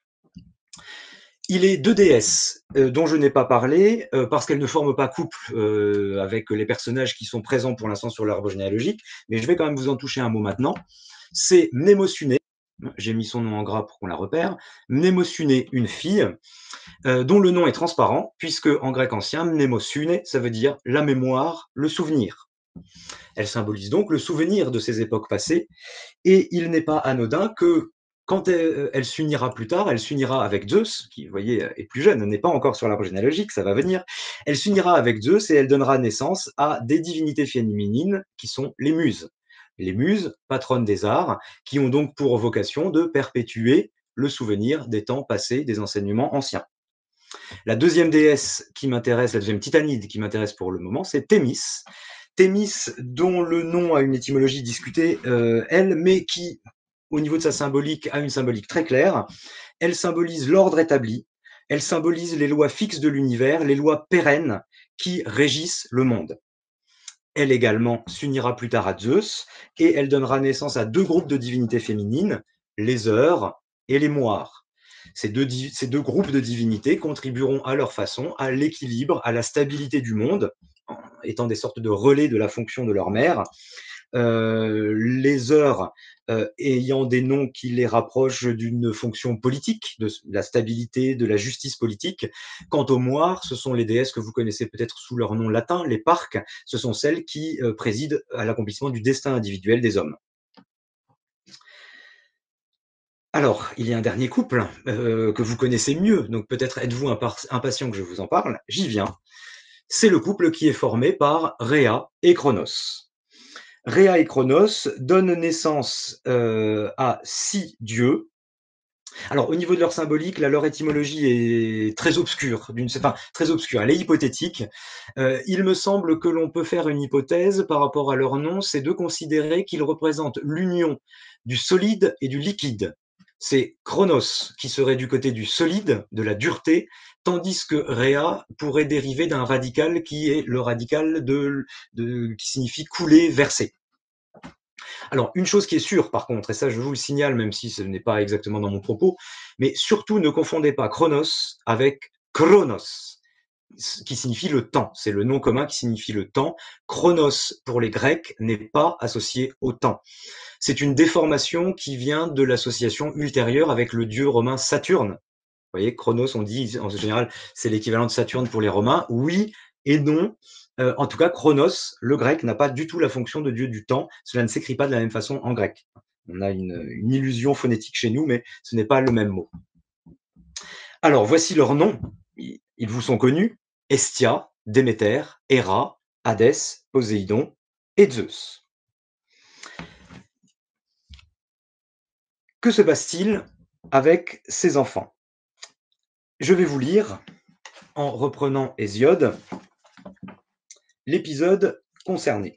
Speaker 1: Il est deux déesses euh, dont je n'ai pas parlé euh, parce qu'elles ne forment pas couple euh, avec les personnages qui sont présents pour l'instant sur l'arbre généalogique, mais je vais quand même vous en toucher un mot maintenant. C'est Mnémosyné, j'ai mis son nom en gras pour qu'on la repère, Mnémosyné, une fille, euh, dont le nom est transparent, puisque en grec ancien, Mnémosyné, ça veut dire la mémoire, le souvenir. Elle symbolise donc le souvenir de ces époques passées, et il n'est pas anodin que quand elle, elle s'unira plus tard, elle s'unira avec Zeus, qui, vous voyez, est plus jeune, n'est pas encore sur l'arbre généalogique, ça va venir. Elle s'unira avec Zeus et elle donnera naissance à des divinités féminines qui sont les muses. Les muses, patronnes des arts, qui ont donc pour vocation de perpétuer le souvenir des temps passés, des enseignements anciens. La deuxième déesse qui m'intéresse, la deuxième titanide qui m'intéresse pour le moment, c'est Thémis. Thémis, dont le nom a une étymologie discutée, euh, elle, mais qui, au niveau de sa symbolique, a une symbolique très claire. Elle symbolise l'ordre établi, elle symbolise les lois fixes de l'univers, les lois pérennes qui régissent le monde. Elle également s'unira plus tard à Zeus et elle donnera naissance à deux groupes de divinités féminines, les Heures et les Moires. Ces deux, ces deux groupes de divinités contribueront à leur façon à l'équilibre, à la stabilité du monde, étant des sortes de relais de la fonction de leur mère. Euh, les Heures euh, ayant des noms qui les rapprochent d'une fonction politique, de la stabilité, de la justice politique. Quant aux Moires, ce sont les déesses que vous connaissez peut-être sous leur nom latin, les Parques, ce sont celles qui euh, président à l'accomplissement du destin individuel des hommes. Alors, il y a un dernier couple euh, que vous connaissez mieux, donc peut-être êtes-vous impatient que je vous en parle, j'y viens. C'est le couple qui est formé par Rhea et Cronos. Rhea et Cronos donnent naissance euh, à six dieux. Alors, au niveau de leur symbolique, là, leur étymologie est très obscure, d'une, enfin, très obscure, elle est hypothétique. Euh, il me semble que l'on peut faire une hypothèse par rapport à leur nom, c'est de considérer qu'ils représentent l'union du solide et du liquide. C'est Chronos qui serait du côté du solide, de la dureté, tandis que Rhea pourrait dériver d'un radical qui est le radical de, de, qui signifie couler, verser. Alors, une chose qui est sûre, par contre, et ça je vous le signale, même si ce n'est pas exactement dans mon propos, mais surtout ne confondez pas Chronos avec Chronos, qui signifie le temps. C'est le nom commun qui signifie le temps. Chronos, pour les Grecs, n'est pas associé au temps. C'est une déformation qui vient de l'association ultérieure avec le dieu romain Saturne. Vous voyez, Chronos, on dit en général, c'est l'équivalent de Saturne pour les Romains. Oui et non. Euh, en tout cas, Chronos, le grec, n'a pas du tout la fonction de dieu du temps. Cela ne s'écrit pas de la même façon en grec. On a une, une illusion phonétique chez nous, mais ce n'est pas le même mot. Alors, voici leurs noms. Ils vous sont connus. Hestia, Déméter, Héra, Hadès, Poséidon et Zeus. Que se passe-t-il avec ces enfants? Je vais vous lire, en reprenant Hésiode, l'épisode concerné.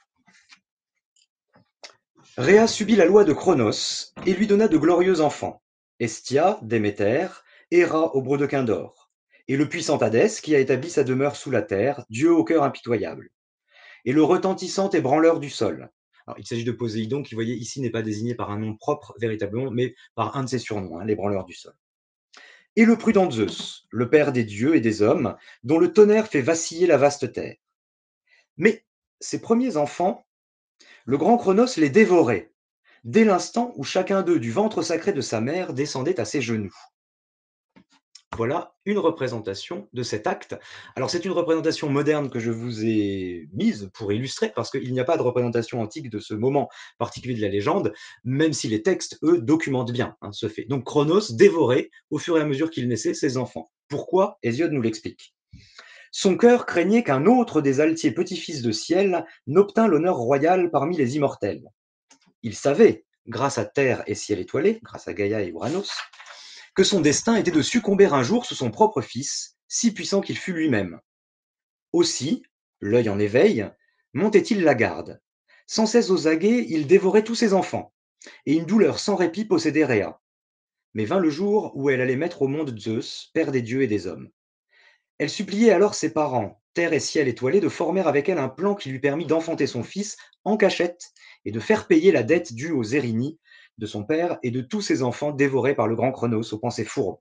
Speaker 1: Rhea subit la loi de Cronos et lui donna de glorieux enfants, Hestia, Déméter, Héra au brodequin d'or, et le puissant Hadès qui a établi sa demeure sous la terre, Dieu au cœur impitoyable, et le retentissant ébranleur du sol. Alors, il s'agit de Poséidon qui, vous voyez, ici n'est pas désigné par un nom propre véritablement, mais par un de ses surnoms, hein, l'ébranleur du sol. Et le prudent Zeus, le père des dieux et des hommes, dont le tonnerre fait vaciller la vaste terre. Mais ces premiers enfants, le grand Cronos les dévorait, dès l'instant où chacun d'eux, du ventre sacré de sa mère, descendait à ses genoux. Voilà une représentation de cet acte. Alors c'est une représentation moderne que je vous ai mise pour illustrer, parce qu'il n'y a pas de représentation antique de ce moment particulier de la légende, même si les textes, eux, documentent bien hein, ce fait. Donc Cronos dévorait, au fur et à mesure qu'il naissait, ses enfants. Pourquoi? Hésiode nous l'explique. Son cœur craignait qu'un autre des altiers petits-fils de ciel n'obtînt l'honneur royal parmi les immortels. Il savait, grâce à terre et ciel étoilé, grâce à Gaïa et Uranos, que son destin était de succomber un jour sous son propre fils si puissant qu'il fût lui-même. Aussi, l'œil en éveil, montait-il la garde. Sans cesse aux aguets, il dévorait tous ses enfants, et une douleur sans répit possédait Rhea. Mais vint le jour où elle allait mettre au monde Zeus, père des dieux et des hommes. Elle suppliait alors ses parents, terre et ciel étoilés, de former avec elle un plan qui lui permît d'enfanter son fils en cachette et de faire payer la dette due aux Érini de son père et de tous ses enfants dévorés par le grand Chronos aux pensées fourbes.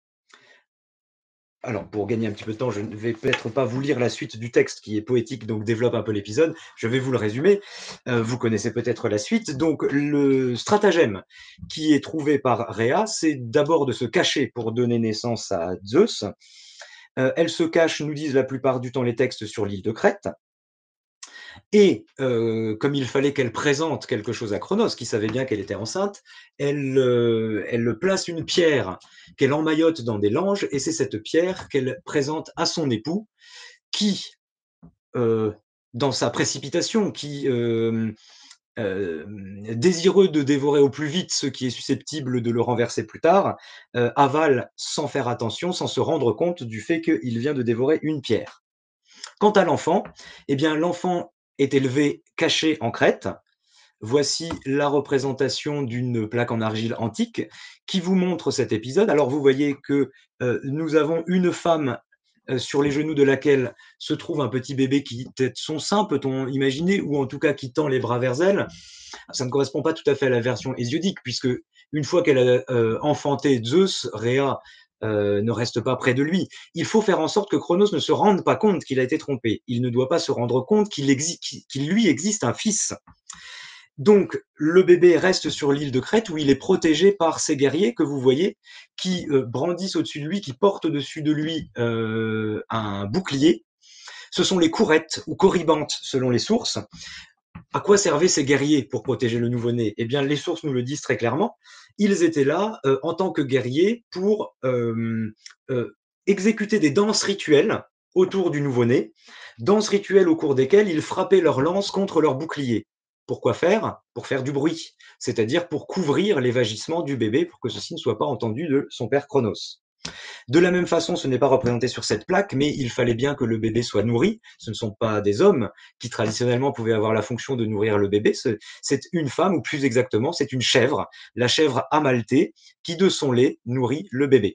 Speaker 1: Alors, pour gagner un petit peu de temps, je ne vais peut-être pas vous lire la suite du texte qui est poétique, donc développe un peu l'épisode. Je vais vous le résumer. Euh, vous connaissez peut-être la suite. Donc, le stratagème qui est trouvé par Rhea, c'est d'abord de se cacher pour donner naissance à Zeus. Euh, elle se cache, nous disent la plupart du temps les textes, sur l'île de Crète. Et euh, comme il fallait qu'elle présente quelque chose à Cronos, qui savait bien qu'elle était enceinte, elle, euh, elle place une pierre qu'elle emmaillote dans des langes, et c'est cette pierre qu'elle présente à son époux, qui, euh, dans sa précipitation, qui, euh, euh, désireux de dévorer au plus vite ce qui est susceptible de le renverser plus tard, euh, avale sans faire attention, sans se rendre compte du fait qu'il vient de dévorer une pierre. Quant à l'enfant, eh bien l'enfant est élevé caché en Crète. Voici la représentation d'une plaque en argile antique qui vous montre cet épisode. Alors vous voyez que euh, nous avons une femme euh, sur les genoux de laquelle se trouve un petit bébé qui tête son sein, peut-on imaginer, ou en tout cas qui tend les bras vers elle. Ça ne correspond pas tout à fait à la version hésiodique, puisque une fois qu'elle a euh, enfanté Zeus, Rhea euh, ne reste pas près de lui. Il faut faire en sorte que Cronos ne se rende pas compte qu'il a été trompé. Il ne doit pas se rendre compte qu'il exi- qu'il lui existe un fils. Donc, le bébé reste sur l'île de Crète où il est protégé par ces guerriers que vous voyez, qui euh, brandissent au-dessus de lui, qui portent au-dessus de lui euh, un bouclier. Ce sont les courettes ou corybantes selon les sources. À quoi servaient ces guerriers pour protéger le nouveau-né? Eh bien, les sources nous le disent très clairement. Ils étaient là euh, en tant que guerriers pour euh, euh, exécuter des danses rituelles autour du nouveau-né, danses rituelles au cours desquelles ils frappaient leurs lances contre leur bouclier. Pourquoi faire? Pour faire du bruit, c'est-à-dire pour couvrir les vagissements du bébé pour que ceci ne soit pas entendu de son père Chronos. De la même façon, ce n'est pas représenté sur cette plaque, mais il fallait bien que le bébé soit nourri. Ce ne sont pas des hommes qui traditionnellement pouvaient avoir la fonction de nourrir le bébé. C'est une femme, ou plus exactement, c'est une chèvre, la chèvre amaltée, qui de son lait nourrit le bébé.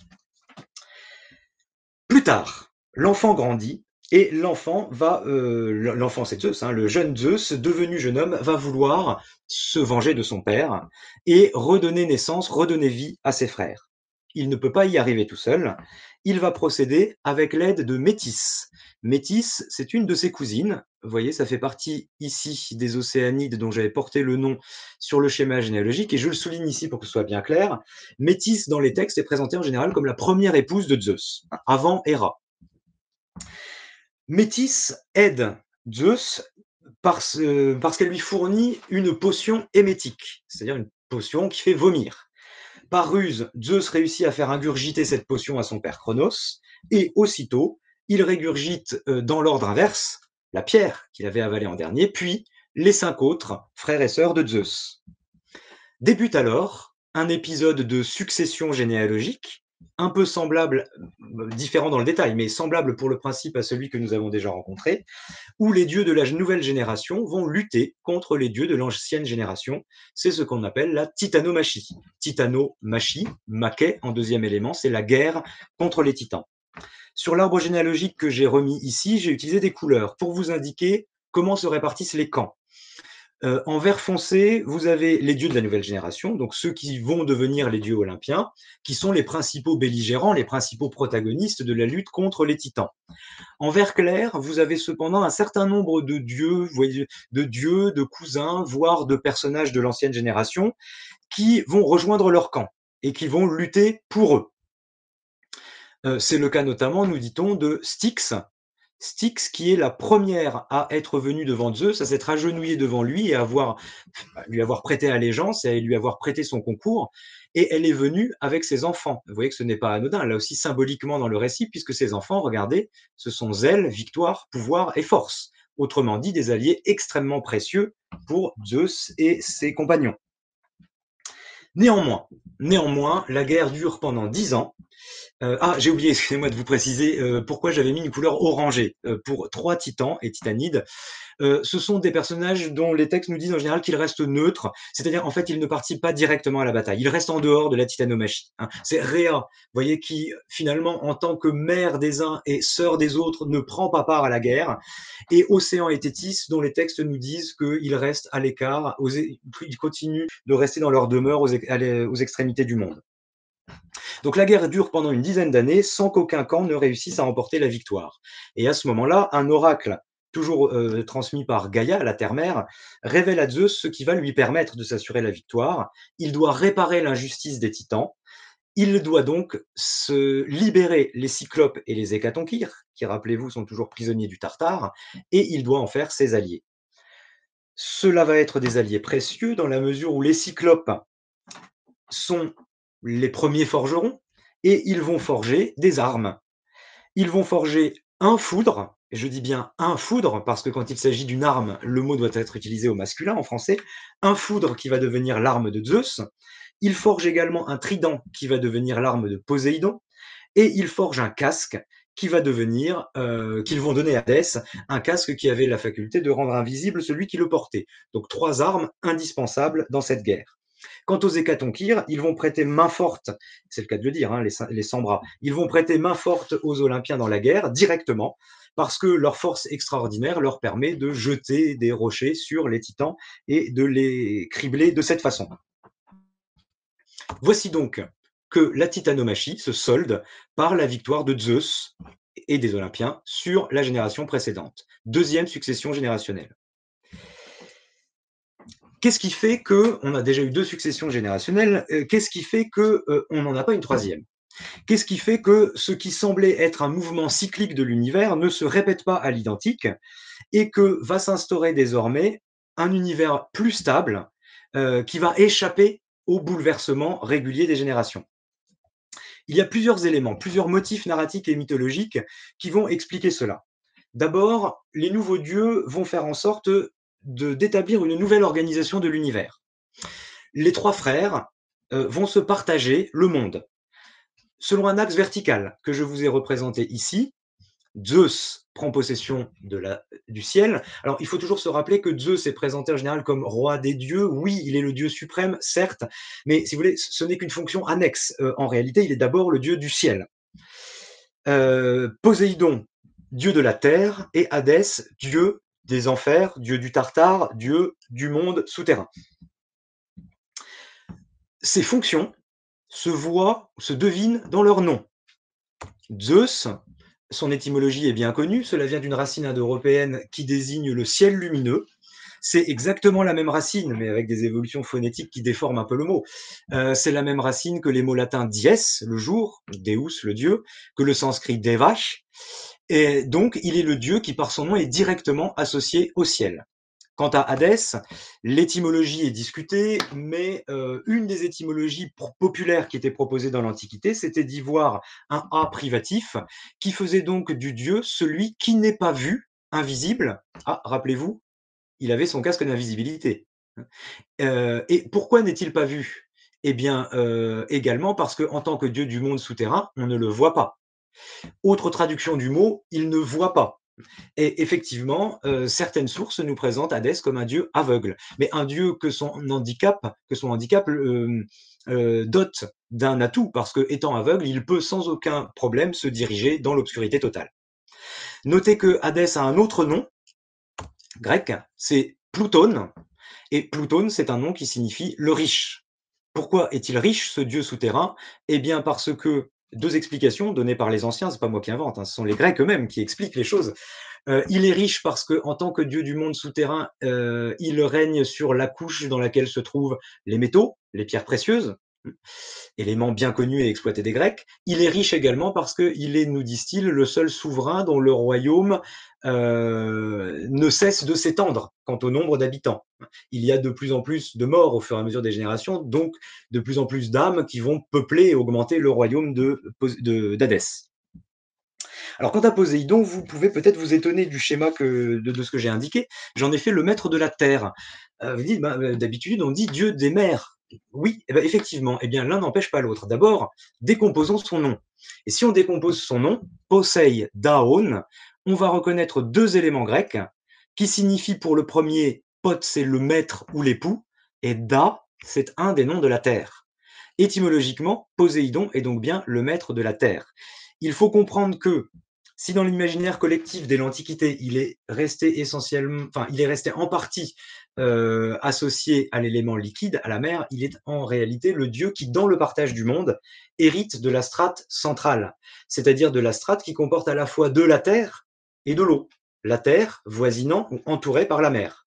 Speaker 1: Plus tard, l'enfant grandit et l'enfant va, euh, l'enfant c'est Zeus, hein, le jeune Zeus, devenu jeune homme, va vouloir se venger de son père et redonner naissance, redonner vie à ses frères. Il ne peut pas y arriver tout seul. Il va procéder avec l'aide de Métis. Métis, c'est une de ses cousines. Vous voyez, ça fait partie ici des Océanides dont j'avais porté le nom sur le schéma généalogique, et je le souligne ici pour que ce soit bien clair. Métis, dans les textes, est présentée en général comme la première épouse de Zeus, avant Héra. Métis aide Zeus parce, euh, parce qu'elle lui fournit une potion émétique, c'est-à-dire une potion qui fait vomir. Par ruse, Zeus réussit à faire ingurgiter cette potion à son père Cronos, et aussitôt, il régurgite euh, dans l'ordre inverse la pierre qu'il avait avalée en dernier, puis les cinq autres frères et sœurs de Zeus. Débute alors un épisode de succession généalogique, un peu semblable, différent dans le détail, mais semblable pour le principe à celui que nous avons déjà rencontré, où les dieux de la nouvelle génération vont lutter contre les dieux de l'ancienne génération. C'est ce qu'on appelle la titanomachie. Titanomachie, maquet en deuxième élément, c'est la guerre contre les titans. Sur l'arbre généalogique que j'ai remis ici, j'ai utilisé des couleurs pour vous indiquer comment se répartissent les camps. Euh, en vert foncé, vous avez les dieux de la nouvelle génération, donc ceux qui vont devenir les dieux olympiens, qui sont les principaux belligérants, les principaux protagonistes de la lutte contre les titans. En vert clair, vous avez cependant un certain nombre de dieux, voyez, de dieux, de cousins, voire de personnages de l'ancienne génération, qui vont rejoindre leur camp et qui vont lutter pour eux. Euh, c'est le cas notamment, nous dit-on, de Styx, Styx, qui est la première à être venue devant Zeus, à s'être agenouillée devant lui et à avoir, à lui avoir prêté allégeance et à lui avoir prêté son concours. Et elle est venue avec ses enfants. Vous voyez que ce n'est pas anodin, là aussi symboliquement dans le récit, puisque ses enfants, regardez, ce sont zèle, victoire, pouvoir et force. Autrement dit, des alliés extrêmement précieux pour Zeus et ses compagnons. Néanmoins, néanmoins, la guerre dure pendant dix ans, Heu, ah, j'ai oublié, excusez-moi de vous préciser, heu, pourquoi j'avais mis une couleur orangée, heu, pour trois titans et titanides. Heu, ce sont des personnages dont les textes nous disent en général qu'ils restent neutres, c'est-à-dire en fait ils ne participent pas directement à la bataille. Ils restent en dehors de la titanomachie, hein. C'est Rhea, vous voyez, qui finalement en tant que mère des uns et sœur des autres ne prend pas part à la guerre, et Océan et Thétis dont les textes nous disent qu'ils restent à l'écart, aux é ils continuent de rester dans leur demeure aux, ex- à l'e- aux extrémités du monde. Donc la guerre dure pendant une dizaine d'années sans qu'aucun camp ne réussisse à remporter la victoire. Et à ce moment-là, un oracle, toujours euh, transmis par Gaïa, la terre-mère, révèle à Zeus ce qui va lui permettre de s'assurer la victoire. Il doit réparer l'injustice des titans. Il doit donc se libérer les cyclopes et les hécatonchires, qui, rappelez-vous, sont toujours prisonniers du Tartare, et il doit en faire ses alliés. Cela va être des alliés précieux dans la mesure où les cyclopes sont les premiers forgerons et ils vont forger des armes. Ils vont forger un foudre, et je dis bien un foudre parce que quand il s'agit d'une arme, le mot doit être utilisé au masculin en français, un foudre qui va devenir l'arme de Zeus. Ils forgent également un trident qui va devenir l'arme de Poséidon, et ils forgent un casque qui va devenir, euh, qu'ils vont donner à Hadès, un casque qui avait la faculté de rendre invisible celui qui le portait. Donc trois armes indispensables dans cette guerre. Quant aux hécatonchires, ils vont prêter main forte, c'est le cas de le dire, hein, les, les sans-bras, ils vont prêter main forte aux Olympiens dans la guerre directement, parce que leur force extraordinaire leur permet de jeter des rochers sur les titans et de les cribler de cette façon. Voici donc que la titanomachie se solde par la victoire de Zeus et des Olympiens sur la génération précédente. Deuxième succession générationnelle. Qu'est-ce qui fait que, on a déjà eu deux successions générationnelles, euh, qu'est-ce qui fait que euh, on n'en a pas une troisième? Qu'est-ce qui fait que ce qui semblait être un mouvement cyclique de l'univers ne se répète pas à l'identique et que va s'instaurer désormais un univers plus stable euh, qui va échapper au bouleversement régulier des générations? Il y a plusieurs éléments, plusieurs motifs narratifs et mythologiques qui vont expliquer cela. D'abord, les nouveaux dieux vont faire en sorte de, d'établir une nouvelle organisation de l'univers. Les trois frères euh, vont se partager le monde selon un axe vertical que je vous ai représenté ici. Zeus prend possession de la, du ciel. Alors, il faut toujours se rappeler que Zeus est présenté en général comme roi des dieux. Oui, il est le dieu suprême, certes, mais si vous voulez, ce n'est qu'une fonction annexe. Euh, en réalité, il est d'abord le dieu du ciel. Euh, Poséidon, dieu de la terre, et Hadès, dieu des enfers, dieu du Tartare, dieu du monde souterrain. Ces fonctions se voient, se devinent dans leur nom. Zeus, son étymologie est bien connue, cela vient d'une racine indo-européenne qui désigne le ciel lumineux. C'est exactement la même racine, mais avec des évolutions phonétiques qui déforment un peu le mot. Euh, c'est la même racine que les mots latins dies, le jour, Deus, le dieu, que le sanskrit devash. Et donc, il est le dieu qui, par son nom, est directement associé au ciel. Quant à Hadès, l'étymologie est discutée, mais euh, une des étymologies populaires qui était proposée dans l'Antiquité, c'était d'y voir un A privatif, qui faisait donc du dieu celui qui n'est pas vu, invisible. Ah, rappelez-vous, il avait son casque d'invisibilité. Euh, et pourquoi n'est-il pas vu? Eh bien, euh, également parce qu'en tant que dieu du monde souterrain, on ne le voit pas. Autre traduction du mot, il ne voit pas. Et effectivement, euh, certaines sources nous présentent Hadès comme un dieu aveugle, mais un dieu que son handicap, que son handicap euh, euh, dote d'un atout, parce que étant aveugle, il peut sans aucun problème se diriger dans l'obscurité totale. Notez que Hadès a un autre nom grec, c'est Plutone, et Plutone, c'est un nom qui signifie le riche. Pourquoi est-il riche, ce dieu souterrain? Eh bien, parce que deux explications données par les anciens, c'est pas moi qui invente, hein, ce sont les Grecs eux-mêmes qui expliquent les choses. Euh, il est riche parce que, en tant que dieu du monde souterrain, euh, il règne sur la couche dans laquelle se trouvent les métaux, les pierres précieuses, élément bien connu et exploité des Grecs. Il est riche également parce qu'il est, nous disent-ils, le seul souverain dont le royaume euh, ne cesse de s'étendre quant au nombre d'habitants. Il y a de plus en plus de morts au fur et à mesure des générations, donc de plus en plus d'âmes qui vont peupler et augmenter le royaume de, de, d'Hadès. Alors, quant à Poséidon, vous pouvez peut-être vous étonner du schéma que, de, de ce que j'ai indiqué. J'en ai fait le maître de la terre. Euh, vous dites, bah, d'habitude, on dit Dieu des mers. Oui, eh ben, effectivement, eh bien, l'un n'empêche pas l'autre. D'abord, décomposons son nom. Et si on décompose son nom, Posei Daon, on va reconnaître deux éléments grecs qui signifient pour le premier, Pot, c'est le maître ou l'époux, et Da, c'est un des noms de la terre. Étymologiquement, Poséidon est donc bien le maître de la terre. Il faut comprendre que si dans l'imaginaire collectif dès l'Antiquité, il est resté essentiellement, enfin, il est resté en partie euh, associé à l'élément liquide, à la mer, il est en réalité le dieu qui, dans le partage du monde, hérite de la strate centrale, c'est-à-dire de la strate qui comporte à la fois de la terre et de l'eau. La terre voisinant ou entourée par la mer.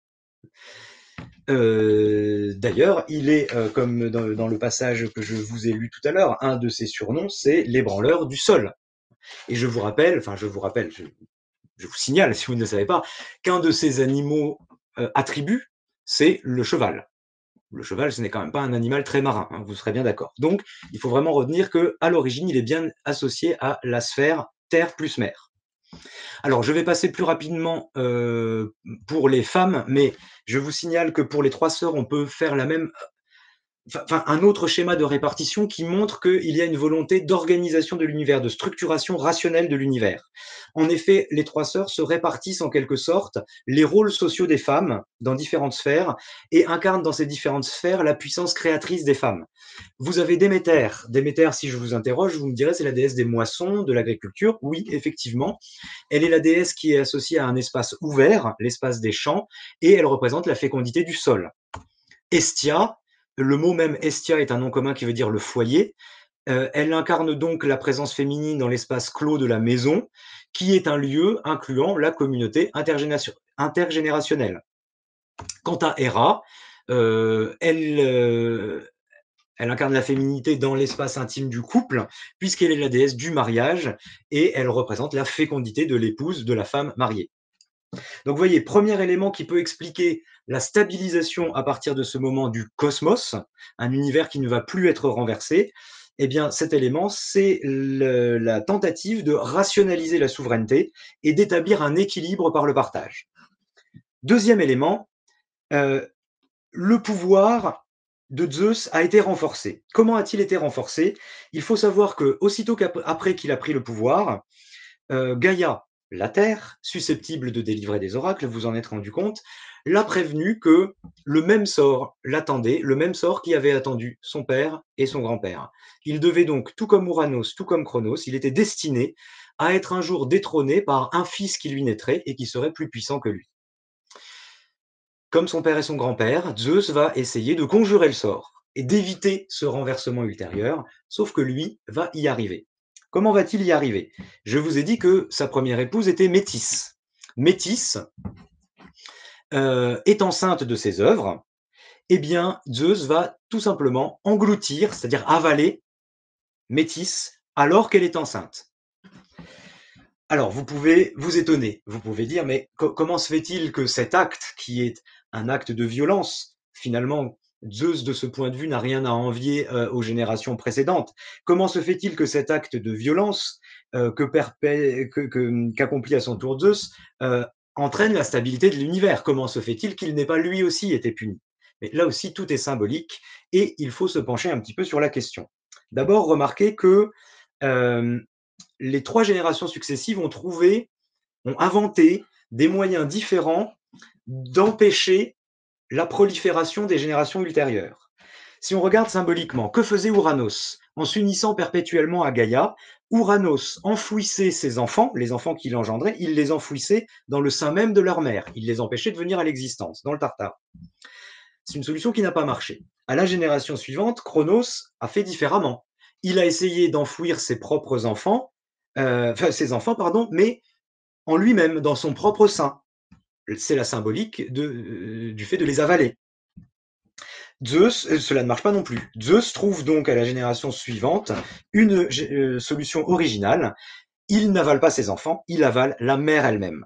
Speaker 1: Euh, D'ailleurs, il est, euh, comme dans, dans le passage que je vous ai lu tout à l'heure, un de ses surnoms, c'est l'ébranleur du sol. Et je vous rappelle, enfin je vous rappelle, je, je vous signale, si vous ne le savez pas, qu'un de ces animaux euh, attributs, c'est le cheval. Le cheval, ce n'est quand même pas un animal très marin, hein, vous serez bien d'accord. Donc, il faut vraiment retenir qu'à l'origine, il est bien associé à la sphère terre plus mer. Alors, je vais passer plus rapidement euh, pour les femmes, mais je vous signale que pour les trois sœurs, on peut faire la même enfin, un autre schéma de répartition qui montre qu'il y a une volonté d'organisation de l'univers, de structuration rationnelle de l'univers. En effet, les trois sœurs se répartissent en quelque sorte les rôles sociaux des femmes dans différentes sphères et incarnent dans ces différentes sphères la puissance créatrice des femmes. Vous avez Déméter. Déméter, si je vous interroge, vous me direz c'est la déesse des moissons, de l'agriculture. Oui, effectivement. Elle est la déesse qui est associée à un espace ouvert, l'espace des champs, et elle représente la fécondité du sol. Estia, le mot même Estia est un nom commun qui veut dire le foyer. Euh, elle incarne donc la présence féminine dans l'espace clos de la maison, qui est un lieu incluant la communauté intergénérationnelle. Quant à Hera, euh, elle, euh, elle incarne la féminité dans l'espace intime du couple, puisqu'elle est la déesse du mariage et elle représente la fécondité de l'épouse, de la femme mariée. Donc vous voyez, premier élément qui peut expliquer la stabilisation à partir de ce moment du cosmos, un univers qui ne va plus être renversé, eh bien cet élément, c'est la tentative de rationaliser la souveraineté et d'établir un équilibre par le partage. Deuxième élément, euh, le pouvoir de Zeus a été renforcé. Comment a-t-il été renforcé? Il faut savoir que aussitôt qu'après qu'il a pris le pouvoir, euh, Gaïa, la Terre, susceptible de délivrer des oracles, vous en êtes rendu compte, l'a prévenu que le même sort l'attendait, le même sort qui avait attendu son père et son grand-père. Il devait donc, tout comme Ouranos, tout comme Chronos, il était destiné à être un jour détrôné par un fils qui lui naîtrait et qui serait plus puissant que lui. Comme son père et son grand-père, Zeus va essayer de conjurer le sort et d'éviter ce renversement ultérieur, sauf que lui va y arriver. Comment va-t-il y arriver? Je vous ai dit que sa première épouse était Métis. Métis euh, est enceinte de ses œuvres, eh bien Zeus va tout simplement engloutir, c'est-à-dire avaler Métis alors qu'elle est enceinte. Alors, vous pouvez vous étonner, vous pouvez dire, mais co comment se fait-il que cet acte, qui est un acte de violence, finalement, Zeus, de ce point de vue, n'a rien à envier euh, aux générations précédentes. Comment se fait-il que cet acte de violence euh, que qu'accomplit que, à son tour Zeus euh, entraîne la stabilité de l'univers? Comment se fait-il qu'il n'ait pas lui aussi été puni? Mais là aussi, tout est symbolique et il faut se pencher un petit peu sur la question. D'abord, remarquez que euh, les trois générations successives ont trouvé, ont inventé des moyens différents d'empêcher la prolifération des générations ultérieures. Si on regarde symboliquement, que faisait Ouranos? En s'unissant perpétuellement à Gaïa, Ouranos enfouissait ses enfants, les enfants qu'il engendrait, il les enfouissait dans le sein même de leur mère. Il les empêchait de venir à l'existence, dans le Tartare. C'est une solution qui n'a pas marché. À la génération suivante, Chronos a fait différemment. Il a essayé d'enfouir ses propres enfants, euh, enfin ses enfants, pardon, mais en lui-même, dans son propre sein. C'est la symbolique de, euh, du fait de les avaler. Zeus, euh, cela ne marche pas non plus. Zeus trouve donc à la génération suivante une euh, solution originale. Il n'avale pas ses enfants, il avale la mère elle-même.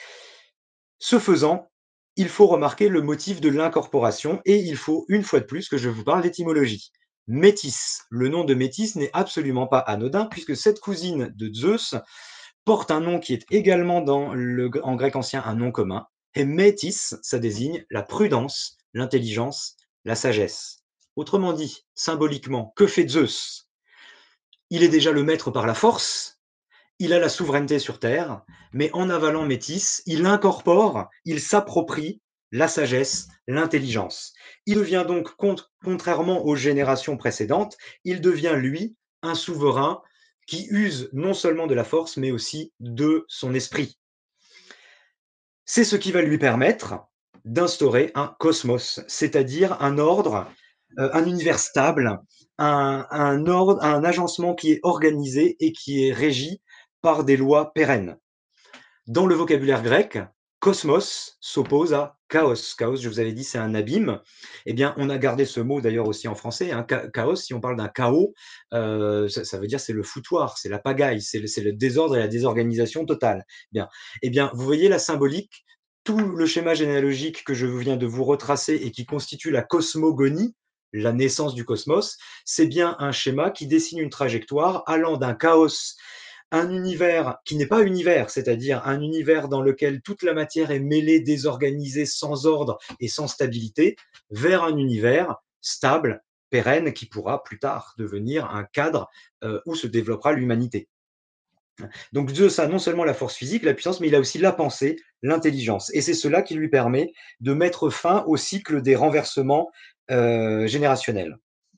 Speaker 1: Ce faisant, il faut remarquer le motif de l'incorporation et il faut une fois de plus que je vous parle d'étymologie. Métis, le nom de Métis n'est absolument pas anodin puisque cette cousine de Zeus porte un nom qui est également dans le, en grec ancien un nom commun. Et Métis, ça désigne la prudence, l'intelligence, la sagesse. Autrement dit, symboliquement, que fait Zeus? Il est déjà le maître par la force, il a la souveraineté sur terre, mais en avalant Métis, il incorpore, il s'approprie la sagesse, l'intelligence. Il devient donc, contrairement aux générations précédentes, il devient, lui, un souverain qui use non seulement de la force, mais aussi de son esprit. C'est ce qui va lui permettre d'instaurer un cosmos, c'est-à-dire un ordre, euh, un univers stable, un, un ordre, un agencement qui est organisé et qui est régi par des lois pérennes. Dans le vocabulaire grec, cosmos s'oppose à chaos. Chaos, je vous avais dit, c'est un abîme. Eh bien, on a gardé ce mot d'ailleurs aussi en français. Hein, chaos, si on parle d'un chaos, euh, ça, ça, veut dire c'est le foutoir, c'est la pagaille, c'est le, le, désordre et la désorganisation totale. Bien. Eh bien, vous voyez la symbolique, tout le schéma généalogique que je viens de vous retracer et qui constitue la cosmogonie, la naissance du cosmos, c'est bien un schéma qui dessine une trajectoire allant d'un chaos, un univers qui n'est pas univers, c'est-à-dire un univers dans lequel toute la matière est mêlée, désorganisée, sans ordre et sans stabilité, vers un univers stable, pérenne, qui pourra plus tard devenir un cadre euh, où se développera l'humanité. Donc Zeus a non seulement la force physique, la puissance, mais il a aussi la pensée, l'intelligence. Et c'est cela qui lui permet de mettre fin au cycle des renversements euh, générationnels.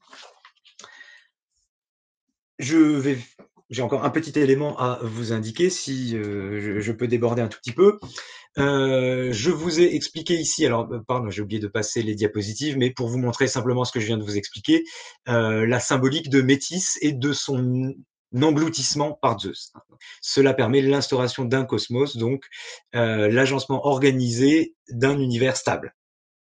Speaker 1: Je vais, j'ai encore un petit élément à vous indiquer, si euh, je, je peux déborder un tout petit peu. Euh, je vous ai expliqué ici, alors pardon, j'ai oublié de passer les diapositives, mais pour vous montrer simplement ce que je viens de vous expliquer, euh, la symbolique de Métis et de son engloutissement par Zeus. Cela permet l'instauration d'un cosmos, donc euh, l'agencement organisé d'un univers stable.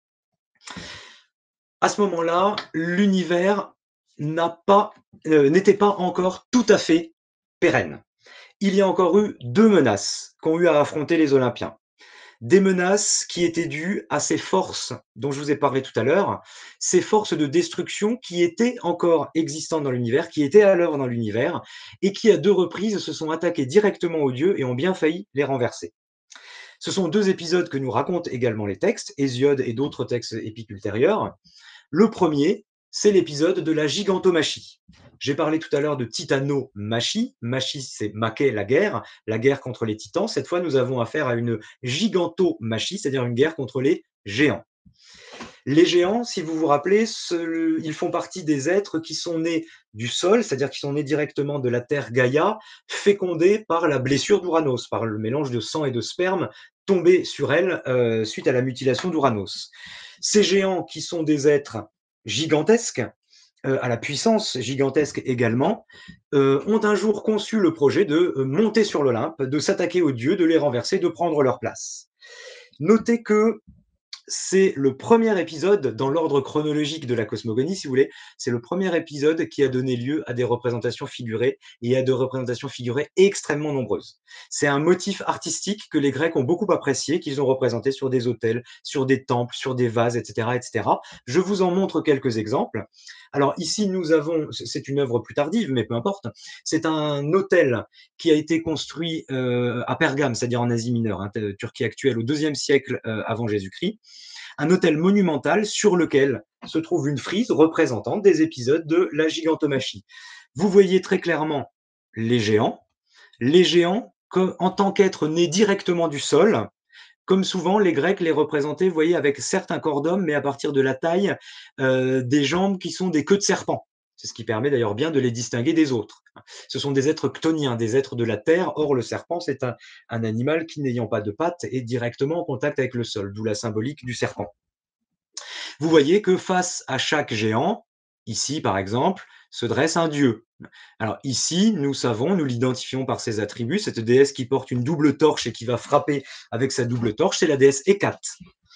Speaker 1: À ce moment-là, l'univers n'a pas, euh, n'était pas encore tout à fait pérenne. Il y a encore eu deux menaces qu'ont eu à affronter les Olympiens. Des menaces qui étaient dues à ces forces dont je vous ai parlé tout à l'heure, ces forces de destruction qui étaient encore existantes dans l'univers, qui étaient à l'œuvre dans l'univers, et qui à deux reprises se sont attaquées directement aux dieux et ont bien failli les renverser. Ce sont deux épisodes que nous racontent également les textes, Hésiode et d'autres textes épiques ultérieurs. Le premier, c'est l'épisode de la gigantomachie. J'ai parlé tout à l'heure de titanomachie. Machie, c'est maquet, la guerre, la guerre contre les titans. Cette fois, nous avons affaire à une gigantomachie, c'est-à-dire une guerre contre les géants. Les géants, si vous vous rappelez, ce, ils font partie des êtres qui sont nés du sol, c'est-à-dire qui sont nés directement de la terre Gaïa, fécondés par la blessure d'Uranos, par le mélange de sang et de sperme tombé sur elle euh, suite à la mutilation d'Uranos. Ces géants qui sont des êtres gigantesques, euh, à la puissance gigantesque également, euh, ont un jour conçu le projet de euh, monter sur l'Olympe, de s'attaquer aux dieux, de les renverser, de prendre leur place. Notez que c'est le premier épisode dans l'ordre chronologique de la cosmogonie, si vous voulez. C'est le premier épisode qui a donné lieu à des représentations figurées et à des représentations figurées extrêmement nombreuses. C'est un motif artistique que les Grecs ont beaucoup apprécié, qu'ils ont représenté sur des autels, sur des temples, sur des vases, et cetera, et cetera. Je vous en montre quelques exemples. Alors ici, nous avons, c'est une œuvre plus tardive, mais peu importe. C'est un autel qui a été construit euh, à Pergame, c'est-à-dire en Asie mineure, hein, Turquie actuelle, au deuxième siècle euh, avant Jésus-Christ. Un autel monumental sur lequel se trouve une frise représentant des épisodes de la gigantomachie. Vous voyez très clairement les géants, les géants que, en tant qu'êtres nés directement du sol, comme souvent les Grecs les représentaient, vous voyez, avec certes un corps d'homme, mais à partir de la taille euh, des jambes qui sont des queues de serpent. C'est ce qui permet d'ailleurs bien de les distinguer des autres. Ce sont des êtres chtoniens, des êtres de la terre. Or, le serpent, c'est un, un animal qui, n'ayant pas de pattes, est directement en contact avec le sol, d'où la symbolique du serpent. Vous voyez que face à chaque géant, ici par exemple, se dresse un dieu. Alors ici, nous savons, nous l'identifions par ses attributs, cette déesse qui porte une double torche et qui va frapper avec sa double torche, c'est la déesse Hécate.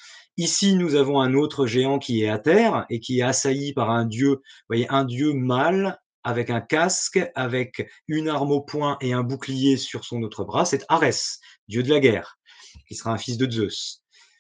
Speaker 1: Ici, nous avons un autre géant qui est à terre et qui est assailli par un dieu, vous voyez, un dieu mâle avec un casque, avec une arme au poing et un bouclier sur son autre bras, c'est Arès, dieu de la guerre, qui sera un fils de Zeus.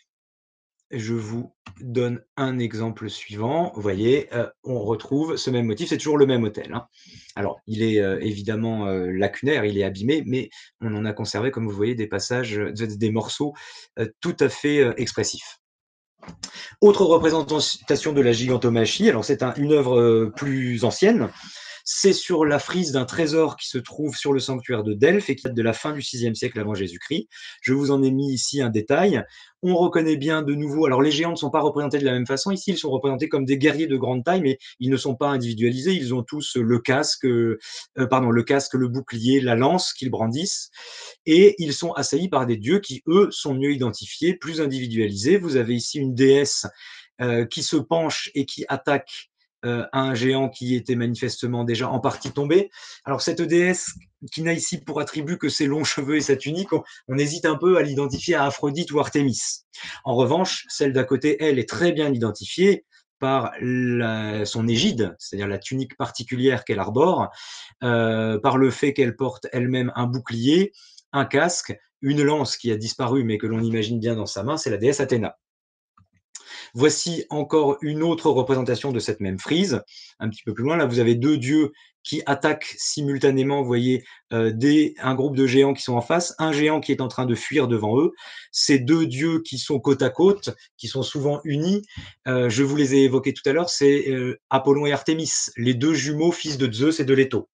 Speaker 1: Je vous donne un exemple suivant. Vous voyez, euh, on retrouve ce même motif, c'est toujours le même autel. Hein. Alors, il est euh, évidemment euh, lacunaire, il est abîmé, mais on en a conservé, comme vous voyez, des passages, des morceaux euh, tout à fait euh, expressifs. Autre représentation de la gigantomachie, alors c'est un, une œuvre euh, plus ancienne, c'est sur la frise d'un trésor qui se trouve sur le sanctuaire de Delphes et qui date de la fin du sixième siècle avant Jésus-Christ. Je vous en ai mis ici un détail. On reconnaît bien de nouveau, alors les géants ne sont pas représentés de la même façon, ici ils sont représentés comme des guerriers de grande taille, mais ils ne sont pas individualisés, ils ont tous le casque, euh, pardon, le casque, le bouclier, la lance qu'ils brandissent, et ils sont assaillis par des dieux qui, eux, sont mieux identifiés, plus individualisés. Vous avez ici une déesse euh, qui se penche et qui attaque euh, un géant qui était manifestement déjà en partie tombé. Alors cette déesse qui n'a ici pour attribut que ses longs cheveux et sa tunique, on, on hésite un peu à l'identifier à Aphrodite ou Artémis. En revanche, celle d'à côté, elle, est très bien identifiée par la, son égide, c'est-à-dire la tunique particulière qu'elle arbore, euh, par le fait qu'elle porte elle-même un bouclier, un casque, une lance qui a disparu mais que l'on imagine bien dans sa main, c'est la déesse Athéna. Voici encore une autre représentation de cette même frise. Un petit peu plus loin, là, vous avez deux dieux qui attaquent simultanément, vous voyez, euh, des, un groupe de géants qui sont en face, un géant qui est en train de fuir devant eux. Ces deux dieux qui sont côte à côte, qui sont souvent unis, euh, je vous les ai évoqués tout à l'heure, c'est euh, Apollon et Artémis, les deux jumeaux fils de Zeus et de Leto.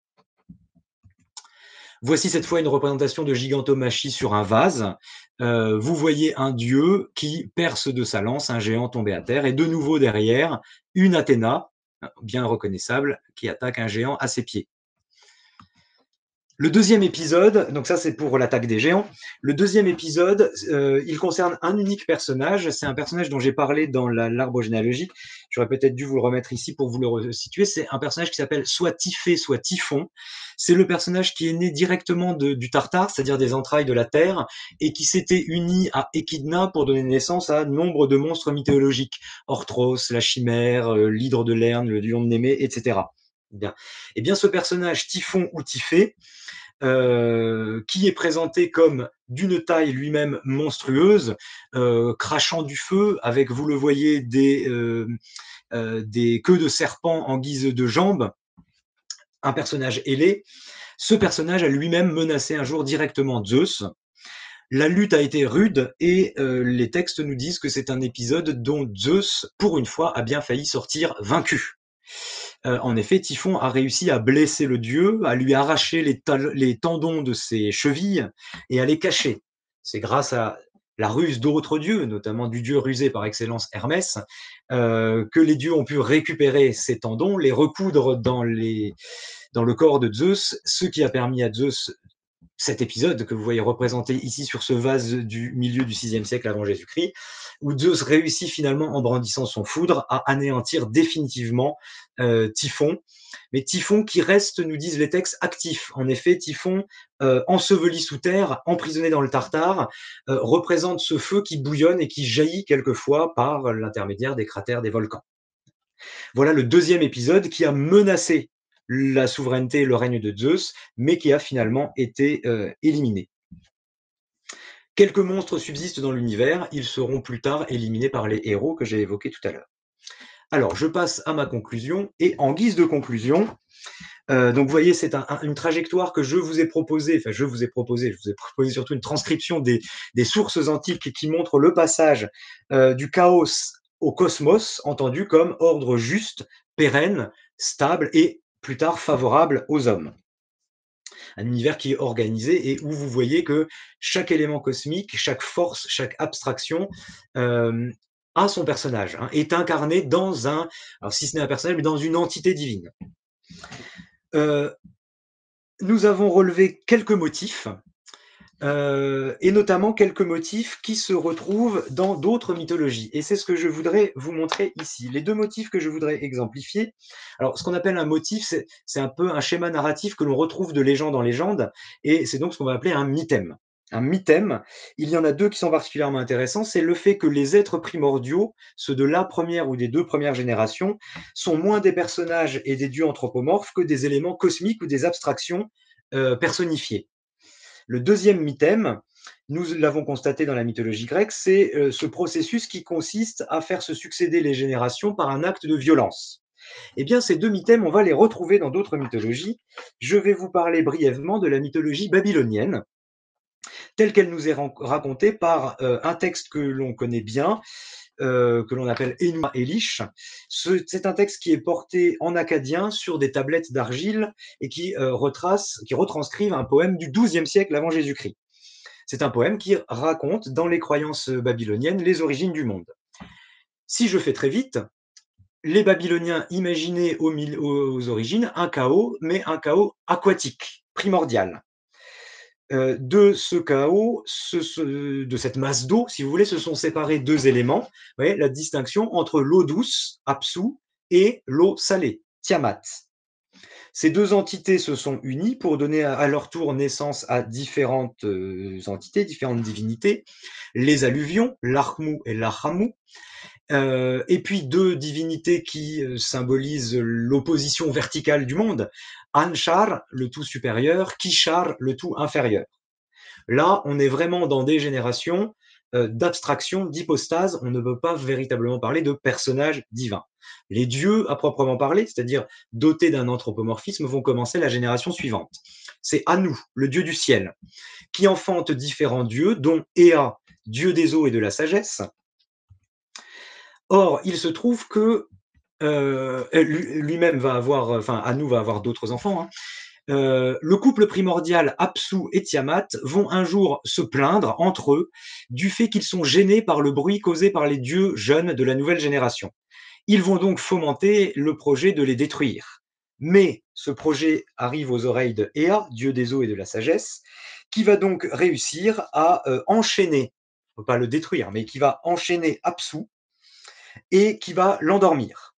Speaker 1: Voici cette fois une représentation de gigantomachie sur un vase. Euh, vous voyez un dieu qui perce de sa lance un géant tombé à terre, et de nouveau derrière, une Athéna, bien reconnaissable, qui attaque un géant à ses pieds. Le deuxième épisode, donc ça c'est pour l'attaque des géants, le deuxième épisode, euh, il concerne un unique personnage, c'est un personnage dont j'ai parlé dans l'arbre généalogique, j'aurais peut-être dû vous le remettre ici pour vous le resituer, c'est un personnage qui s'appelle soit Typhée, soit Typhon, c'est le personnage qui est né directement de, du Tartare, c'est-à-dire des entrailles de la Terre, et qui s'était uni à Échidna pour donner naissance à nombre de monstres mythologiques, Orthros, la chimère, euh, l'hydre de Lerne, le lion de Némée, et cetera. Bien. Et bien ce personnage Typhon ou Typhée, Euh, qui est présenté comme d'une taille lui-même monstrueuse, euh, crachant du feu, avec, vous le voyez, des, euh, euh, des queues de serpent en guise de jambes, un personnage ailé. Ce personnage a lui-même menacé un jour directement Zeus. La lutte a été rude et euh, les textes nous disent que c'est un épisode dont Zeus, pour une fois, a bien failli sortir vaincu. Euh, en effet, Typhon a réussi à blesser le dieu, à lui arracher les, les tendons de ses chevilles et à les cacher. C'est grâce à la ruse d'autres dieux, notamment du dieu rusé par excellence Hermès, euh, que les dieux ont pu récupérer ces tendons, les recoudre dans, les, dans le corps de Zeus, ce qui a permis à Zeus, cet épisode que vous voyez représenté ici sur ce vase du milieu du sixième siècle avant Jésus-Christ, où Zeus réussit finalement, en brandissant son foudre, à anéantir définitivement euh, Typhon. Mais Typhon qui reste, nous disent les textes, actif. En effet, Typhon, euh, enseveli sous terre, emprisonné dans le Tartare, euh, représente ce feu qui bouillonne et qui jaillit quelquefois par l'intermédiaire des cratères des volcans. Voilà le deuxième épisode qui a menacé la souveraineté et le règne de Zeus, mais qui a finalement été euh, éliminé. Quelques monstres subsistent dans l'univers, ils seront plus tard éliminés par les héros que j'ai évoqués tout à l'heure. Alors, je passe à ma conclusion, et en guise de conclusion, euh, donc vous voyez, c'est un, un, une trajectoire que je vous ai proposée, enfin je vous ai proposé, je vous ai proposé surtout une transcription des, des sources antiques qui montrent le passage euh, du chaos au cosmos, entendu comme ordre juste, pérenne, stable et plus tard favorable aux hommes. Un univers qui est organisé et où vous voyez que chaque élément cosmique, chaque force, chaque abstraction euh, a son personnage, hein, est incarné dans un, alors si ce n'est un personnage, mais dans une entité divine. Euh, nous avons relevé quelques motifs, euh, et notamment quelques motifs qui se retrouvent dans d'autres mythologies. Et c'est ce que je voudrais vous montrer ici. Les deux motifs que je voudrais exemplifier. Alors, ce qu'on appelle un motif, c'est un peu un schéma narratif que l'on retrouve de légende en légende, et c'est donc ce qu'on va appeler un mythème. Un mythème, il y en a deux qui sont particulièrement intéressants, c'est le fait que les êtres primordiaux, ceux de la première ou des deux premières générations, sont moins des personnages et des dieux anthropomorphes que des éléments cosmiques ou des abstractions euh, personnifiées. Le deuxième mythème, nous l'avons constaté dans la mythologie grecque, c'est euh, ce processus qui consiste à faire se succéder les générations par un acte de violence. Eh bien, ces deux mythèmes, on va les retrouver dans d'autres mythologies. Je vais vous parler brièvement de la mythologie babylonienne, telle qu'elle nous est racontée par euh, un texte que l'on connaît bien, euh, que l'on appelle Enuma Elish. Ce- C'est un texte qui est porté en akkadien sur des tablettes d'argile et qui euh, retrace, qui retranscrivent un poème du douzième siècle avant Jésus-Christ. C'est un poème qui raconte, dans les croyances babyloniennes, les origines du monde. Si je fais très vite, les Babyloniens imaginaient aux, aux origines un chaos, mais un chaos aquatique, primordial. Euh, de ce chaos, ce, ce, de cette masse d'eau, si vous voulez, se sont séparés deux éléments. Vous voyez, la distinction entre l'eau douce, Apsu, et l'eau salée, Tiamat. Ces deux entités se sont unies pour donner à leur tour naissance à différentes euh, entités, différentes divinités, les alluvions, l'Archmu et l'Achamu, euh, et puis deux divinités qui euh, symbolisent l'opposition verticale du monde, Anshar, le tout supérieur, Kishar, le tout inférieur. Là, on est vraiment dans des générations euh, d'abstraction, d'hypostase, on ne peut pas véritablement parler de personnages divins. Les dieux, à proprement parler, c'est-à-dire dotés d'un anthropomorphisme, vont commencer la génération suivante. C'est Anu, le dieu du ciel, qui enfante différents dieux, dont Ea, dieu des eaux et de la sagesse. Or, il se trouve que euh, lui-même va avoir, enfin, Anu va avoir d'autres enfants, hein. Euh, le couple primordial Apsu et Tiamat vont un jour se plaindre entre eux du fait qu'ils sont gênés par le bruit causé par les dieux jeunes de la nouvelle génération. Ils vont donc fomenter le projet de les détruire. Mais ce projet arrive aux oreilles de Ea, dieu des eaux et de la sagesse, qui va donc réussir à euh, enchaîner, on ne peut pas le détruire, mais qui va enchaîner Apsu et qui va l'endormir.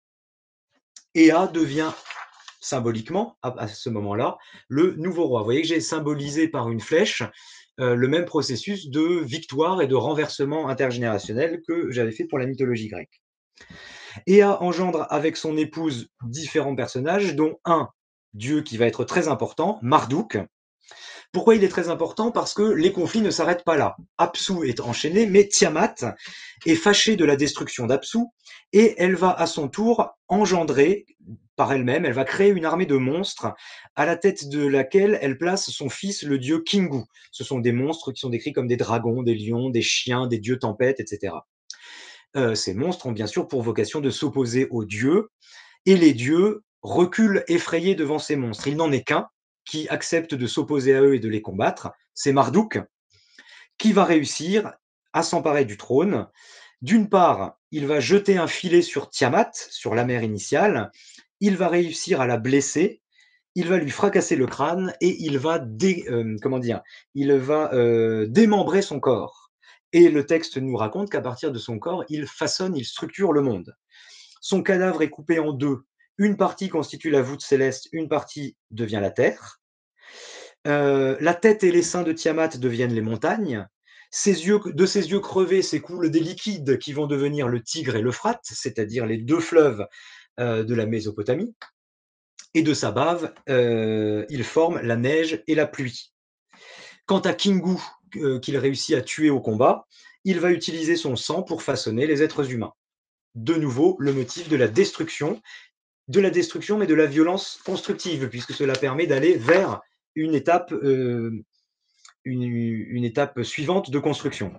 Speaker 1: Ea devient symboliquement, à, à ce moment-là, le nouveau roi. Vous voyez que j'ai symbolisé par une flèche euh, le même processus de victoire et de renversement intergénérationnel que j'avais fait pour la mythologie grecque. Ea engendre avec son épouse différents personnages, dont un dieu qui va être très important, Marduk. Pourquoi il est très important? Parce que les conflits ne s'arrêtent pas là. Apsu est enchaîné, mais Tiamat est fâchée de la destruction d'Apsu et elle va à son tour engendrer par elle-même, elle va créer une armée de monstres à la tête de laquelle elle place son fils, le dieu Kingu. Ce sont des monstres qui sont décrits comme des dragons, des lions, des chiens, des dieux tempêtes, et cetera. Euh, ces monstres ont bien sûr pour vocation de s'opposer aux dieux et les dieux reculent effrayés devant ces monstres. Il n'en est qu'un qui accepte de s'opposer à eux et de les combattre, c'est Marduk, qui va réussir à s'emparer du trône. D'une part, il va jeter un filet sur Tiamat, sur la mère initiale, il va réussir à la blesser, il va lui fracasser le crâne et il va, dé, euh, comment dire, il va euh, démembrer son corps. Et le texte nous raconte qu'à partir de son corps, il façonne, il structure le monde. Son cadavre est coupé en deux. Une partie constitue la voûte céleste, une partie devient la terre. Euh, la tête et les seins de Tiamat deviennent les montagnes. Ses yeux, de ses yeux crevés s'écoulent des liquides qui vont devenir le Tigre et l'Euphrate, c'est-à-dire les deux fleuves euh, de la Mésopotamie. Et de sa bave, euh, il forme la neige et la pluie. Quant à Kingu, euh, qu'il réussit à tuer au combat, il va utiliser son sang pour façonner les êtres humains. De nouveau, le motif de la destruction, de la destruction, mais de la violence constructive, puisque cela permet d'aller vers une étape, euh, une, une étape suivante de construction.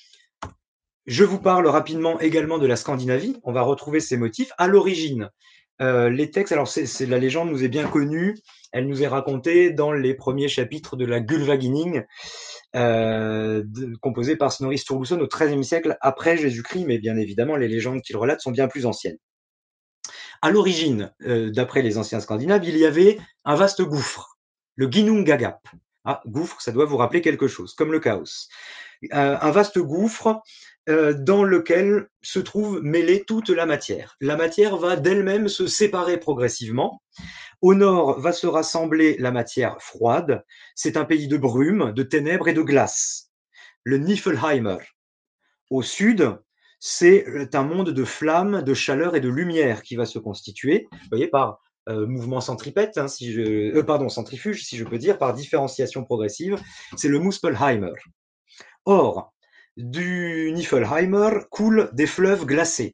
Speaker 1: Je vous parle rapidement également de la Scandinavie. On va retrouver ces motifs. À l'origine, euh, les textes, alors c'est, c'est, la légende nous est bien connue, elle nous est racontée dans les premiers chapitres de la Gulfaginning, euh, composée par Snorri Sturluson au treizième siècle après Jésus-Christ, mais bien évidemment, les légendes qu'il relate sont bien plus anciennes. À l'origine, euh, d'après les anciens Scandinaves, il y avait un vaste gouffre, le Ginnungagap. Ah, gouffre, ça doit vous rappeler quelque chose, comme le chaos. Euh, un vaste gouffre euh, dans lequel se trouve mêlée toute la matière. La matière va d'elle-même se séparer progressivement. Au nord va se rassembler la matière froide. C'est un pays de brume, de ténèbres et de glace. Le Niflheimer. Au sud, c'est un monde de flammes, de chaleur et de lumière qui va se constituer, vous voyez, par euh, mouvement centripète, hein, si je, euh, pardon, centrifuge, si je peux dire, par différenciation progressive. C'est le Muspelheimer. Or, du Niflheimer coulent des fleuves glacés.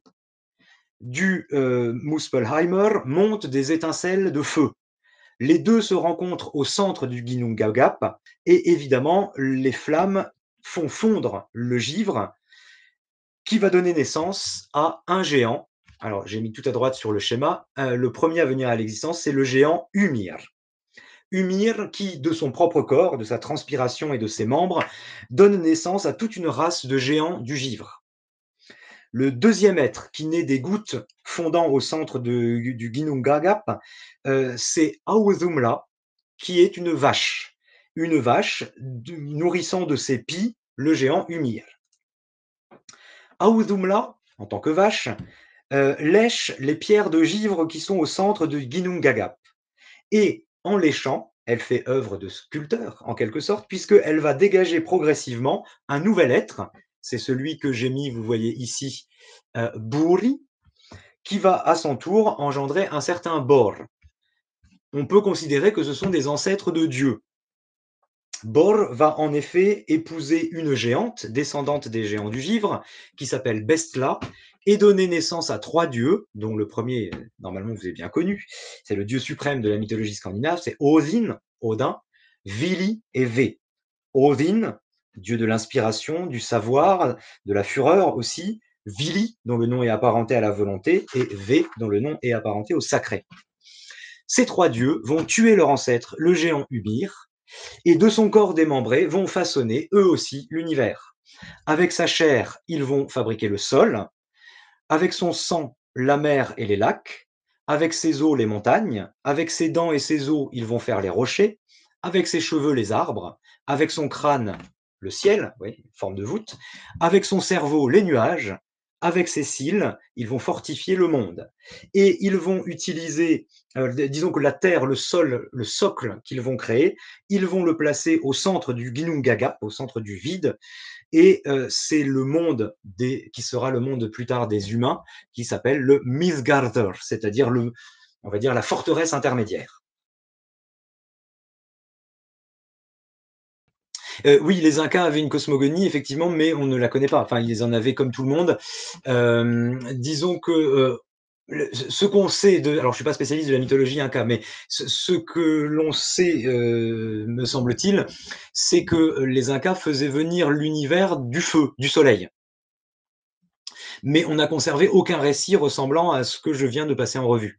Speaker 1: Du euh, Muspelheimer montent des étincelles de feu. Les deux se rencontrent au centre du Ginnungagap et évidemment, les flammes font fondre le givre qui va donner naissance à un géant. Alors, j'ai mis tout à droite sur le schéma. Euh, le premier à venir à l'existence, c'est le géant Ymir. Ymir, qui, de son propre corps, de sa transpiration et de ses membres, donne naissance à toute une race de géants du givre. Le deuxième être qui naît des gouttes fondant au centre de, du Ginnungagap, euh, c'est Auðumla, qui est une vache. Une vache de, nourrissant de ses pies le géant Ymir. Auðumla, en tant que vache, euh, lèche les pierres de givre qui sont au centre de Ginnungagap. Et en léchant, elle fait œuvre de sculpteur, en quelque sorte, puisqu'elle va dégager progressivement un nouvel être, c'est celui que j'ai mis, vous voyez ici, euh, Buri, qui va à son tour engendrer un certain Bor. On peut considérer que ce sont des ancêtres de Dieu. Bor va en effet épouser une géante, descendante des géants du givre, qui s'appelle Bestla, et donner naissance à trois dieux, dont le premier, normalement, vous avez bien connu, c'est le dieu suprême de la mythologie scandinave, c'est Odin, Odin, Vili et Ve. Odin, dieu de l'inspiration, du savoir, de la fureur aussi, Vili, dont le nom est apparenté à la volonté, et Ve, dont le nom est apparenté au sacré. Ces trois dieux vont tuer leur ancêtre, le géant Ymir, et de son corps démembré vont façonner, eux aussi, l'univers. Avec sa chair, ils vont fabriquer le sol, avec son sang, la mer et les lacs, avec ses os, les montagnes, avec ses dents et ses os, ils vont faire les rochers, avec ses cheveux, les arbres, avec son crâne, le ciel, oui, forme de voûte, avec son cerveau, les nuages, avec ses cils, ils vont fortifier le monde. Et ils vont utiliser, euh, disons que la terre, le sol, le socle qu'ils vont créer, ils vont le placer au centre du Ginnungagap, au centre du vide, et euh, c'est le monde des, qui sera le monde plus tard des humains, qui s'appelle le Midgardr, c'est-à-dire le, on va dire la forteresse intermédiaire. Euh, oui, les Incas avaient une cosmogonie, effectivement, mais on ne la connaît pas. Enfin, ils en avaient comme tout le monde. Euh, disons que euh, ce qu'on sait de, alors je suis pas spécialiste de la mythologie inca, mais ce, ce que l'on sait, euh, me semble-t-il, c'est que les Incas faisaient venir l'univers du feu, du soleil. Mais on n'a conservé aucun récit ressemblant à ce que je viens de passer en revue.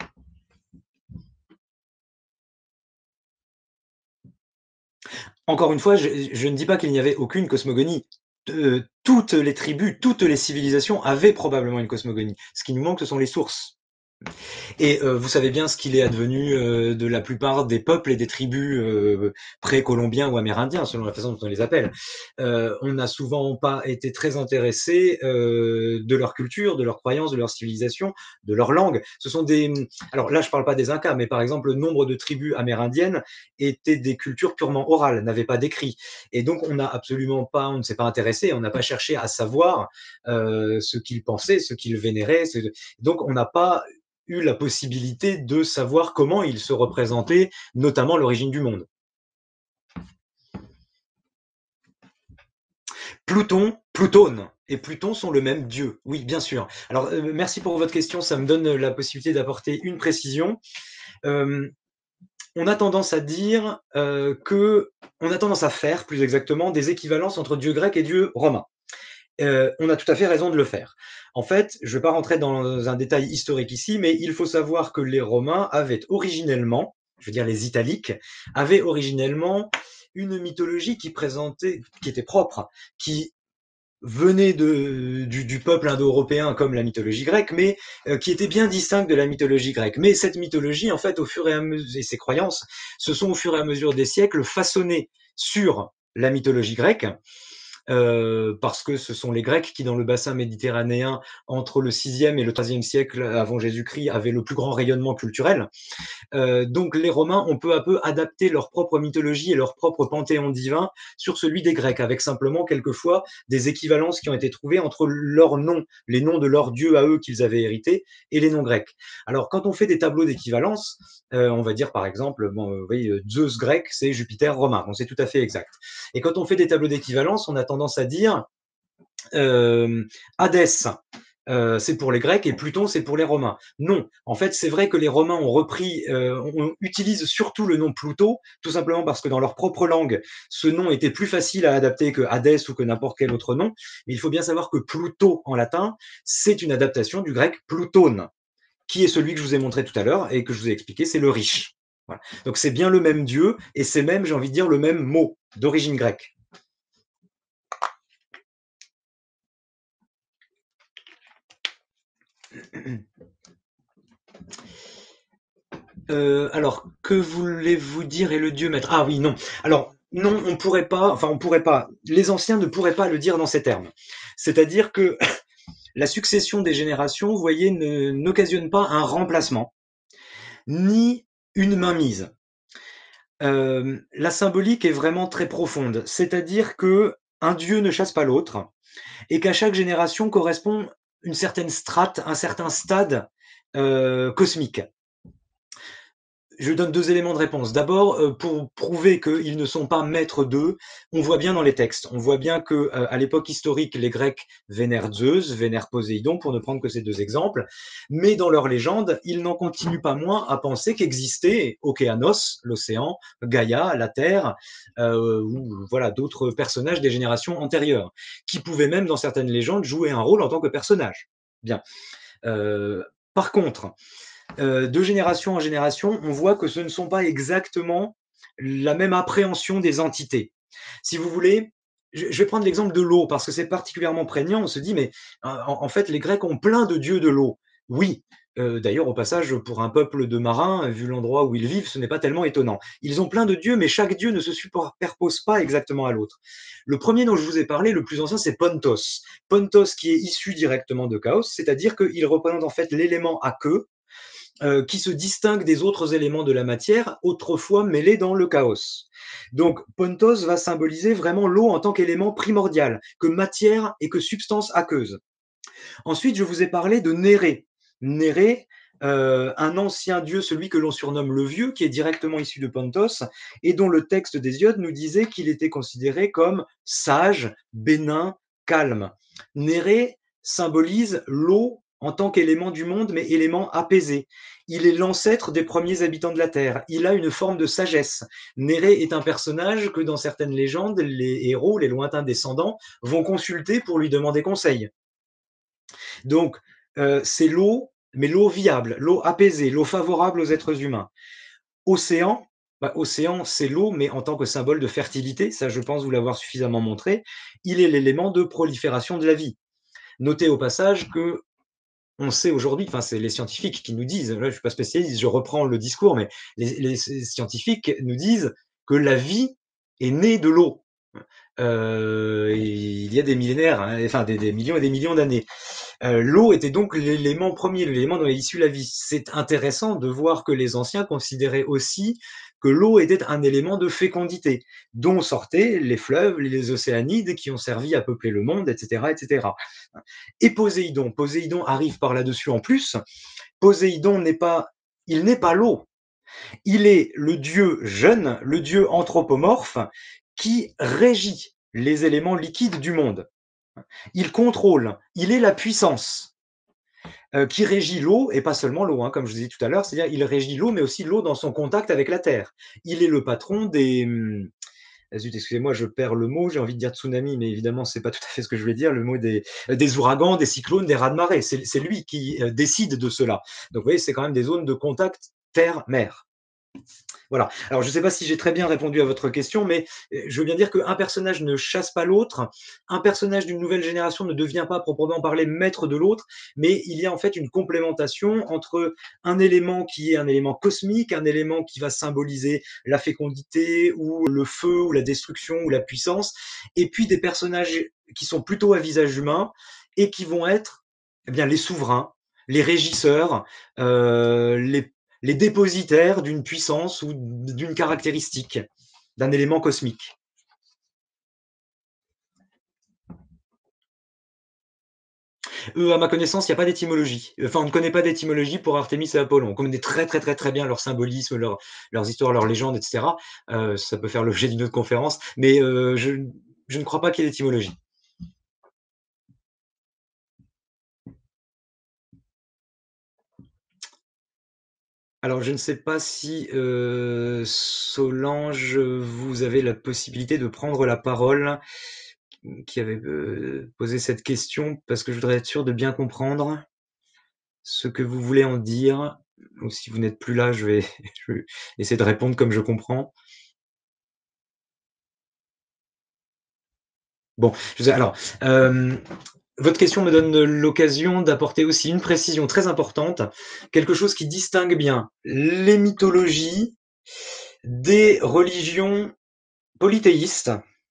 Speaker 1: Encore une fois, je, je ne dis pas qu'il n'y avait aucune cosmogonie. Euh, toutes les tribus, toutes les civilisations avaient probablement une cosmogonie. Ce qui nous manque, ce sont les sources. Et euh, vous savez bien ce qu'il est advenu euh, de la plupart des peuples et des tribus euh, pré-colombiens ou amérindiens, selon la façon dont on les appelle. Euh, on n'a souvent pas été très intéressé euh, de leur culture, de leurs croyances, de leur civilisation, de leur langue. Ce sont des... Alors là, je ne parle pas des Incas, mais par exemple, le nombre de tribus amérindiennes étaient des cultures purement orales, n'avaient pas d'écrit. Et donc, on n'a absolument pas, on ne s'est pas intéressé, on n'a pas cherché à savoir euh, ce qu'ils pensaient, ce qu'ils vénéraient. Ce... Donc, on n'a pas eu la possibilité de savoir comment ils se représentaient, notamment l'origine du monde. Pluton, Plutone et Pluton sont le même dieu. Oui, bien sûr. Alors, euh, merci pour votre question. Ça me donne la possibilité d'apporter une précision. Euh, on a tendance à dire euh, que, on a tendance à faire, plus exactement, des équivalences entre dieu grec et dieu romain. Euh, on a tout à fait raison de le faire. En fait, je ne vais pas rentrer dans un détail historique ici, mais il faut savoir que les Romains avaient originellement, je veux dire les Italiques, avaient originellement une mythologie qui présentait, qui était propre, qui venait de, du, du peuple indo-européen comme la mythologie grecque, mais euh, qui était bien distincte de la mythologie grecque. Mais cette mythologie, en fait, au fur et à mesure, et ses croyances, se sont au fur et à mesure des siècles façonnées sur la mythologie grecque, euh, parce que ce sont les Grecs qui, dans le bassin méditerranéen, entre le sixième et le troisième siècle avant Jésus-Christ, avaient le plus grand rayonnement culturel. Euh, donc les Romains ont peu à peu adapté leur propre mythologie et leur propre panthéon divin sur celui des Grecs, avec simplement quelquefois des équivalences qui ont été trouvées entre leurs noms, les noms de leurs dieux à eux qu'ils avaient hérités, et les noms grecs. Alors quand on fait des tableaux d'équivalence, euh, on va dire par exemple, bon, vous voyez, Zeus grec, c'est Jupiter romain, bon, c'est tout à fait exact. Et quand on fait des tableaux d'équivalence, on a tendance à dire euh, Hadès, heu, c'est pour les Grecs et Pluton, c'est pour les Romains. Non, en fait, c'est vrai que les Romains ont repris, heu, on on utilise surtout le nom Pluto, tout simplement parce que dans leur propre langue, ce nom était plus facile à adapter que Hadès ou que n'importe quel autre nom. Mais il faut bien savoir que Pluto en latin, c'est une adaptation du grec Pluton, qui est celui que je vous ai montré tout à l'heure et que je vous ai expliqué, c'est le riche. Voilà. Donc c'est bien le même dieu et c'est même, j'ai envie de dire, le même mot d'origine grecque. Euh, alors, que voulez-vous dire est le dieu maître? Ah oui, non. Alors, non, on pourrait pas, enfin, on pourrait pas, les anciens ne pourraient pas le dire dans ces termes. C'est-à-dire que la succession des générations, vous voyez, ne- n'occasionne pas un remplacement, ni une mainmise. Euh, la symbolique est vraiment très profonde. C'est-à-dire que un dieu ne chasse pas l'autre, et qu'à chaque génération correspond une certaine strate, un certain stade euh, cosmique. Je donne deux éléments de réponse. D'abord, euh, pour prouver qu'ils ne sont pas maîtres d'eux, on voit bien dans les textes, on voit bien que euh, à l'époque historique, les Grecs vénèrent Zeus, vénèrent Poséidon, pour ne prendre que ces deux exemples, mais dans leur légende, ils n'en continuent pas moins à penser qu'existait Océanos, l'océan, Gaïa, la Terre, euh, ou voilà d'autres personnages des générations antérieures, qui pouvaient même, dans certaines légendes, jouer un rôle en tant que personnage. Bien. Euh, par contre, euh, de génération en génération, on voit que ce ne sont pas exactement la même appréhension des entités. Si vous voulez, je vais prendre l'exemple de l'eau parce que c'est particulièrement prégnant. On se dit, mais en, en fait, les Grecs ont plein de dieux de l'eau. Oui, euh, d'ailleurs, au passage, pour un peuple de marins, vu l'endroit où ils vivent, ce n'est pas tellement étonnant. Ils ont plein de dieux, mais chaque dieu ne se superpose pas exactement à l'autre. Le premier dont je vous ai parlé, le plus ancien, c'est Pontos. Pontos qui est issu directement de Chaos, c'est-à-dire qu'il représente en fait l'élément à queue, euh, qui se distingue des autres éléments de la matière, autrefois mêlés dans le chaos. Donc, Pontos va symboliser vraiment l'eau en tant qu'élément primordial, que matière et que substance aqueuse. Ensuite, je vous ai parlé de Néré. Néré, euh, un ancien dieu, celui que l'on surnomme le Vieux, qui est directement issu de Pontos, et dont le texte d'Hésiode nous disait qu'il était considéré comme sage, bénin, calme. Néré symbolise l'eau en tant qu'élément du monde, mais élément apaisé. Il est l'ancêtre des premiers habitants de la Terre. Il a une forme de sagesse. Néré est un personnage que dans certaines légendes, les héros, les lointains descendants, vont consulter pour lui demander conseil. Donc, euh, c'est l'eau, mais l'eau viable, l'eau apaisée, l'eau favorable aux êtres humains. Océan, bah, océan, c'est l'eau, mais en tant que symbole de fertilité, ça je pense vous l'avoir suffisamment montré, il est l'élément de prolifération de la vie. Notez au passage que on sait aujourd'hui, enfin c'est les scientifiques qui nous disent, là je suis pas spécialiste, je reprends le discours, mais les, les scientifiques nous disent que la vie est née de l'eau. Euh, il y a des millénaires, hein, enfin des, des millions et des millions d'années. Euh, l'eau était donc l'élément premier, l'élément dont est issue la vie. C'est intéressant de voir que les anciens considéraient aussi que l'eau était un élément de fécondité, dont sortaient les fleuves, les océanides qui ont servi à peupler le monde, et cetera, et cetera. Et Poséidon, Poséidon arrive par là-dessus en plus. Poséidon n'est pas, il n'est pas l'eau. Il est le dieu jeune, le dieu anthropomorphe qui régit les éléments liquides du monde. Il contrôle, il est la puissance euh, qui régit l'eau, et pas seulement l'eau, hein, comme je vous disais tout à l'heure, c'est-à-dire il régit l'eau, mais aussi l'eau dans son contact avec la Terre. Il est le patron des... hum, Zut, excusez-moi, je perds le mot, j'ai envie de dire tsunami, mais évidemment, c'est pas tout à fait ce que je voulais dire, le mot des, des ouragans, des cyclones, des raz-de-marée. C'est, c'est lui qui euh, décide de cela. Donc, vous voyez, c'est quand même des zones de contact terre-mer. Voilà. Alors, je ne sais pas si j'ai très bien répondu à votre question, mais euh, je veux bien dire qu'un personnage ne chasse pas l'autre. Un personnage d'une nouvelle génération ne devient pas proprement parler maître de l'autre, mais il y a en fait une complémentation entre un élément qui est un élément cosmique, un élément qui va symboliser la fécondité ou le feu ou la destruction ou la puissance, et puis des personnages qui sont plutôt à visage humain et qui vont être eh bien, les souverains, les régisseurs, euh, les les dépositaires d'une puissance ou d'une caractéristique, d'un élément cosmique. Eux, à ma connaissance, il n'y a pas d'étymologie. Enfin, on ne connaît pas d'étymologie pour Artémis et Apollon. On connaît très très très très bien leur symbolisme, leur, leurs histoires, leurs légendes, et cetera. Euh, ça peut faire l'objet d'une autre conférence, mais euh, je, je ne crois pas qu'il y ait d'étymologie. Alors je ne sais pas si, heu, Solange, vous avez la possibilité de prendre la parole, qui avait, heu, posé cette question, parce que je voudrais être sûr de bien comprendre ce que vous voulez en dire, ou si vous n'êtes plus là, je vais je vais essayer de répondre comme je comprends. Bon, je sais alors, hem, votre question me donne l'occasion d'apporter aussi une précision très importante, quelque chose qui distingue bien les mythologies des religions polythéistes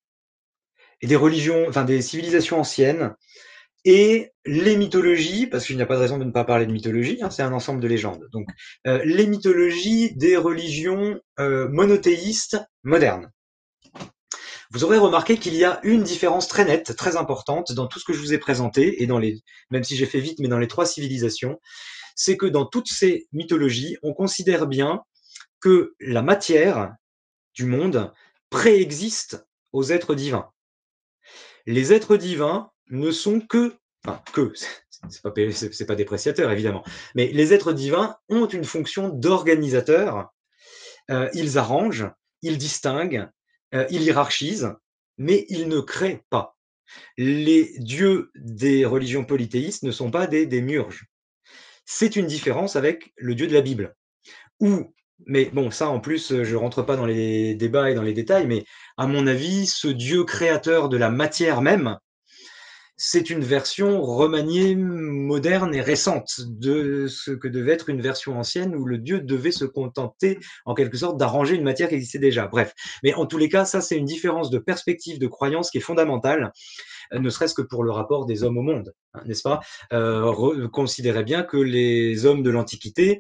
Speaker 1: et des religions, enfin des civilisations anciennes, et les mythologies, parce qu'il n'y a pas de raison de ne pas parler de mythologie, hein, c'est un ensemble de légendes. Donc, euh, les mythologies des religions euh, monothéistes modernes. Vous aurez remarqué qu'il y a une différence très nette, très importante dans tout ce que je vous ai présenté, et dans les, même si j'ai fait vite, mais dans les trois civilisations, c'est que dans toutes ces mythologies, on considère bien que la matière du monde préexiste aux êtres divins. Les êtres divins ne sont que, enfin que, c'est pas, c'est pas dépréciateur évidemment, mais les êtres divins ont une fonction d'organisateur. Euh, ils arrangent, ils distinguent, euh, ils hiérarchisent, mais ils ne créent pas. Les dieux des religions polythéistes ne sont pas des démiurges. C'est une différence avec le Dieu de la Bible. Ou, mais bon, ça en plus, je rentre pas dans les débats et dans les détails, mais à mon avis, ce Dieu créateur de la matière même, c'est une version remaniée, moderne et récente de ce que devait être une version ancienne où le dieu devait se contenter, en quelque sorte, d'arranger une matière qui existait déjà. Bref. Mais en tous les cas, ça, c'est une différence de perspective, de croyance qui est fondamentale, ne serait-ce que pour le rapport des hommes au monde, hein, n'est-ce pas? euh, Considérez bien que les hommes de l'Antiquité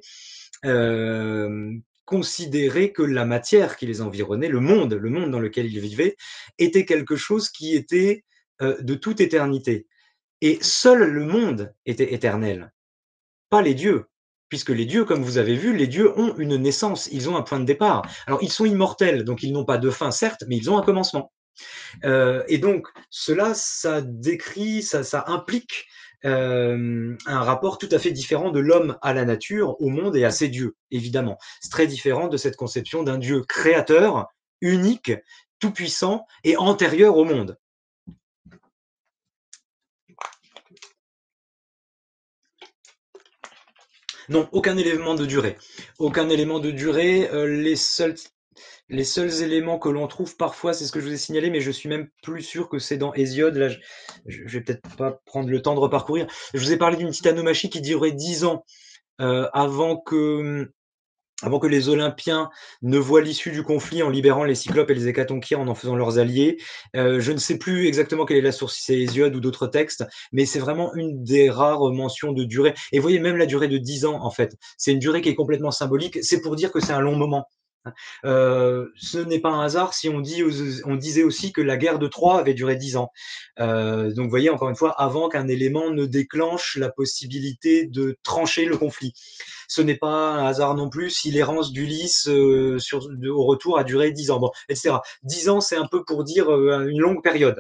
Speaker 1: euh, considéraient que la matière qui les environnait, le monde, le monde dans lequel ils vivaient, était quelque chose qui était euh, de toute éternité. Et seul le monde était éternel, pas les dieux. Puisque les dieux, comme vous avez vu, les dieux ont une naissance, ils ont un point de départ. Alors, ils sont immortels, donc ils n'ont pas de fin, certes, mais ils ont un commencement. Euh, et donc, cela, ça décrit, ça, ça implique euh, un rapport tout à fait différent de l'homme à la nature, au monde et à ses dieux, évidemment. C'est très différent de cette conception d'un dieu créateur, unique, tout-puissant et antérieur au monde. Non, aucun élément de durée. Aucun élément de durée. Euh, les seuls, les seuls éléments que l'on trouve parfois, c'est ce que je vous ai signalé, mais je suis même plus sûr que c'est dans Hésiode. Là, je, je vais peut-être pas prendre le temps de reparcourir. Je vous ai parlé d'une petite anomachie qui durait dix ans euh, avant que avant que les Olympiens ne voient l'issue du conflit en libérant les Cyclopes et les Hécatonchiens en en faisant leurs alliés. Euh, je ne sais plus exactement quelle est la source, si c'est Hésiode ou d'autres textes, mais c'est vraiment une des rares mentions de durée. Et vous voyez, même la durée de dix ans, en fait, c'est une durée qui est complètement symbolique. C'est pour dire que c'est un long moment. Euh, ce n'est pas un hasard si on, dit, on disait aussi que la guerre de Troie avait duré dix ans. Euh, donc vous voyez, encore une fois, avant qu'un élément ne déclenche la possibilité de trancher le conflit. Ce n'est pas un hasard non plus si l'errance d'Ulysse euh, sur, de, au retour a duré dix ans, bon, et cetera. dix ans, c'est un peu pour dire euh, une longue période.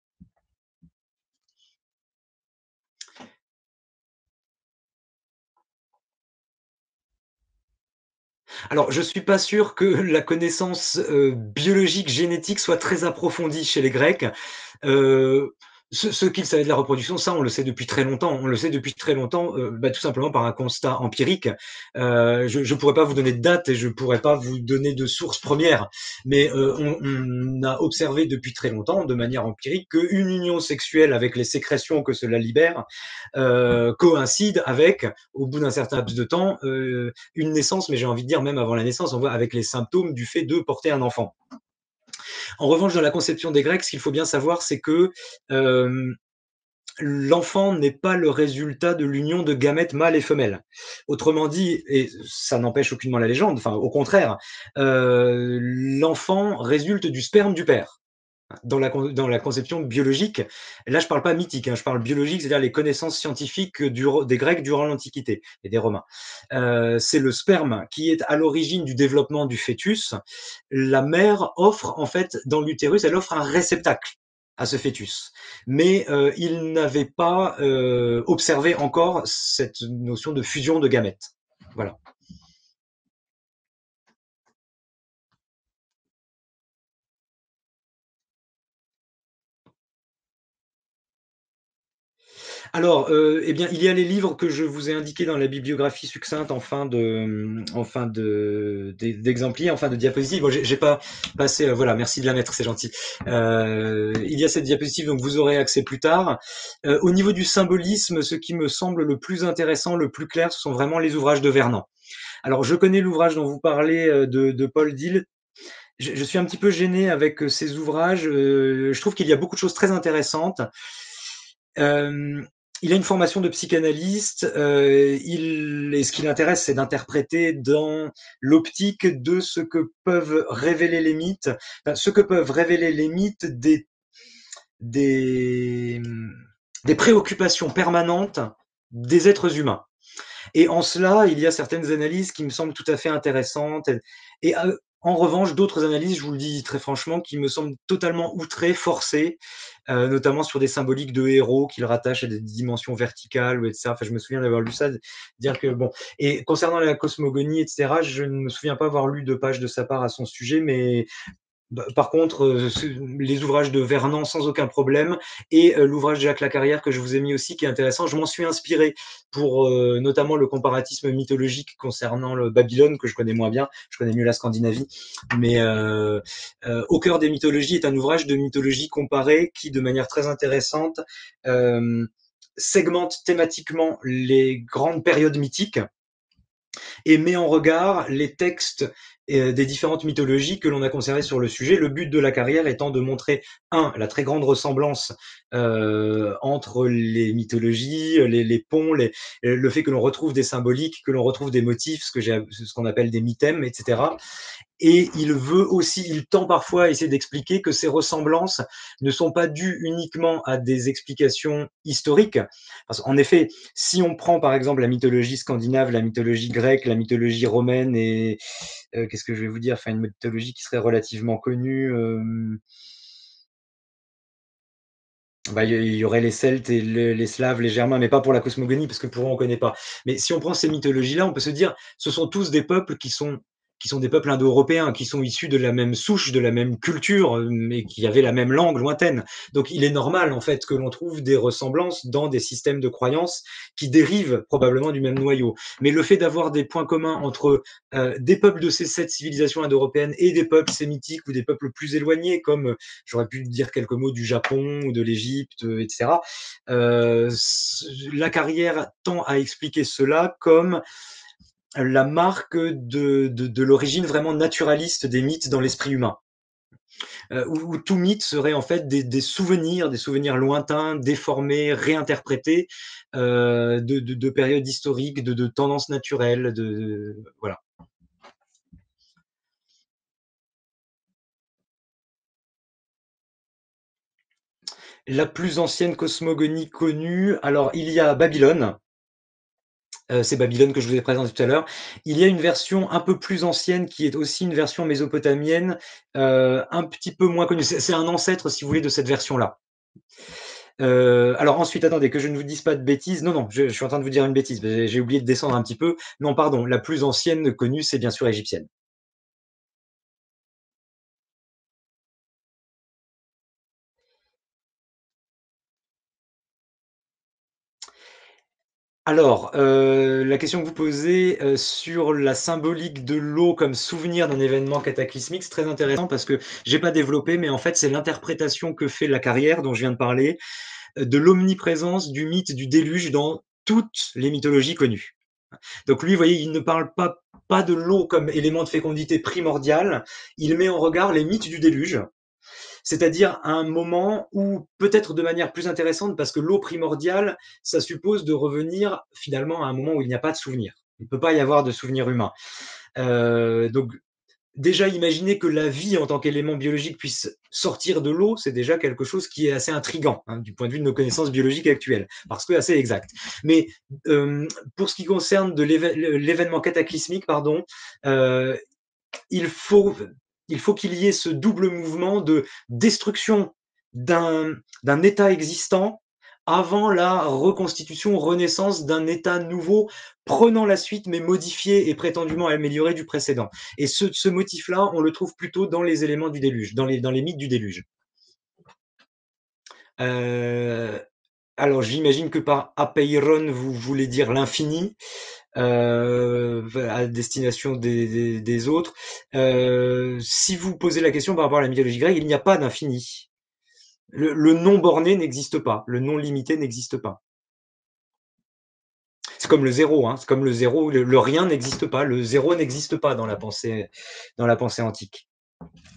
Speaker 1: Alors, je suis pas sûr que la connaissance euh, biologique, génétique soit très approfondie chez les Grecs. Euh, ce, ce qu'ils savaient de la reproduction, ça, on le sait depuis très longtemps. On le sait depuis très longtemps, euh, bah, tout simplement par un constat empirique. Euh, je ne pourrais pas vous donner de date et je ne pourrais pas vous donner de source première, mais euh, on, on a observé depuis très longtemps, de manière empirique, qu'une union sexuelle avec les sécrétions que cela libère euh, coïncide avec, au bout d'un certain laps de temps, euh, une naissance, mais j'ai envie de dire même avant la naissance, on voit avec les symptômes du fait de porter un enfant. En revanche, dans la conception des Grecs, ce qu'il faut bien savoir, c'est que euh, l'enfant n'est pas le résultat de l'union de gamètes mâles et femelles. Autrement dit, et ça n'empêche aucunement la légende, enfin au contraire, euh, l'enfant résulte du sperme du père. Dans la, dans la conception biologique, là je parle pas mythique, hein, je parle biologique, c'est-à-dire les connaissances scientifiques du, des Grecs durant l'Antiquité et des Romains. Euh, c'est le sperme qui est à l'origine du développement du fœtus. La mère offre en fait dans l'utérus, elle offre un réceptacle à ce fœtus. Mais euh, il n'avait pas euh, observé encore cette notion de fusion de gamètes. Voilà. Alors, heu, eh bien, il y a les livres que je vous ai indiqués dans la bibliographie succincte en fin de, mmh, en fin de d'e d'exemplier, en fin de diapositive. Bon, j'ai j'ai pas passé, heu, voilà, merci de la mettre, c'est gentil. Heu, il y a cette diapositive, donc vous aurez accès plus tard. Heu, au niveau du symbolisme, ce qui me semble le plus intéressant, le plus clair, ce sont vraiment les ouvrages de Vernant. Alors, je connais l'ouvrage dont vous parlez, heu, de de Paul Dil. Je je suis un petit peu gêné avec, heu, ces ouvrages, heu, je trouve qu'il y a beaucoup de choses très intéressantes. Hem, il a une formation de psychanalyste, heu, il et ce qui l'intéresse, c'est d'interpréter dans l'optique de ce que peuvent révéler les mythes, enfin, ce que peuvent révéler les mythes des des, mmh, des préoccupations permanentes des êtres humains. Et en cela, il y a certaines analyses qui me semblent tout à fait intéressantes et et heu, en revanche, d'autres analyses, je vous le dis très franchement, qui me semblent totalement outrées, forcées, heu, notamment sur des symboliques de héros qu'il rattache à des dimensions verticales ou et cetera. Enfin, je me souviens d'avoir lu ça, de dire que bon, et concernant la cosmogonie et cetera, je ne me souviens pas avoir lu de page de sa part à son sujet, mais bah, par contre, heu, ce les ouvrages de Vernant sans aucun problème, et heu, l'ouvrage de Jacques Lacarrière que je vous ai mis aussi qui est intéressant. Je m'en suis inspiré pour, heu, notamment le comparatisme mythologique concernant le Babylone que je connais moins bien, je connais mieux la Scandinavie. Mais heu heu, Au cœur des mythologies est un ouvrage de mythologie comparée qui, de manière très intéressante, hem, segmente thématiquement les grandes périodes mythiques et met en regard les textes euh, des différentes mythologies que l'on a conservées sur le sujet. Le but de la carrière étant de montrer, un, la très grande ressemblance euh, entre les mythologies, les, les ponts, les, le fait que l'on retrouve des symboliques, que l'on retrouve des motifs, ce que j'ai, ce qu'on appelle des mythèmes, et cetera. Et il veut aussi, il tend parfois à essayer d'expliquer que ces ressemblances ne sont pas dues uniquement à des explications historiques. Parce qu'en effet, si on prend par exemple la mythologie scandinave, la mythologie grecque, la mythologie romaine et euh, qu'est-ce que je vais vous dire, enfin une mythologie qui serait relativement connue, euh, bah, il y aurait les Celtes et le, les Slaves, les Germains, mais pas pour la cosmogonie, parce que pour eux, on connaît pas. Mais si on prend ces mythologies-là, on peut se dire, ce sont tous des peuples qui sont, qui sont des peuples indo-européens, qui sont issus de la même souche, de la même culture, mais qui avaient la même langue lointaine. Donc, il est normal, en fait, que l'on trouve des ressemblances dans des systèmes de croyances qui dérivent probablement du même noyau. Mais le fait d'avoir des points communs entre euh, des peuples de ces sept civilisations indo-européennes et des peuples sémitiques ou des peuples plus éloignés, comme j'aurais pu dire quelques mots du Japon ou de l'Égypte, et cetera. Euh, la carrière tend à expliquer cela comme la marque de, de, de l'origine vraiment naturaliste des mythes dans l'esprit humain. Euh, où, où, tout mythe serait en fait des, des, souvenirs, des souvenirs lointains, déformés, réinterprétés euh, de, de, de, périodes historiques, de, de tendances naturelles, de, de voilà. La plus ancienne cosmogonie connue, alors il y a Babylone. Euh, c'est Babylone que je vous ai présenté tout à l'heure. Il y a une version un peu plus ancienne qui est aussi une version mésopotamienne, euh, un petit peu moins connue. C'est un ancêtre, si vous voulez, de cette version-là. Euh, alors ensuite, attendez, que je ne vous dise pas de bêtises. Non, non, je, je suis en train de vous dire une bêtise. J'ai oublié de descendre un petit peu. Non, pardon, la plus ancienne connue, c'est bien sûr égyptienne. Alors, euh, la question que vous posez euh, sur la symbolique de l'eau comme souvenir d'un événement cataclysmique, c'est très intéressant parce que j'ai pas développé, mais en fait, c'est l'interprétation que fait la carrière dont je viens de parler euh, de l'omniprésence du mythe du déluge dans toutes les mythologies connues. Donc lui, vous voyez, il ne parle pas, pas de l'eau comme élément de fécondité primordial, il met en regard les mythes du déluge, c'est-à-dire un moment où, peut-être de manière plus intéressante, parce que l'eau primordiale, ça suppose de revenir finalement à un moment où il n'y a pas de souvenir. Il ne peut pas y avoir de souvenir humain. Euh, donc déjà, imaginer que la vie en tant qu'élément biologique puisse sortir de l'eau, c'est déjà quelque chose qui est assez intriguant hein, du point de vue de nos connaissances biologiques actuelles, parce que assez exact. Mais euh, pour ce qui concerne de l'événement cataclysmique, pardon, euh, il faut il faut qu'il y ait ce double mouvement de destruction d'un d'un état existant avant la reconstitution, renaissance d'un état nouveau, prenant la suite, mais modifié et prétendument amélioré du précédent. Et ce, ce motif-là, on le trouve plutôt dans les éléments du déluge, dans les, dans les mythes du déluge. Euh, Alors j'imagine que par apeiron, vous voulez dire l'infini, heu, à destination des des des autres. Heu, si vous posez la question par rapport à la mythologie grecque, il n'y a pas d'infini. Le le non borné n'existe pas, le non limité n'existe pas. C'est comme le zéro, hein, c'est comme le zéro, le le rien n'existe pas, le zéro n'existe pas dans la pensée dans la pensée antique.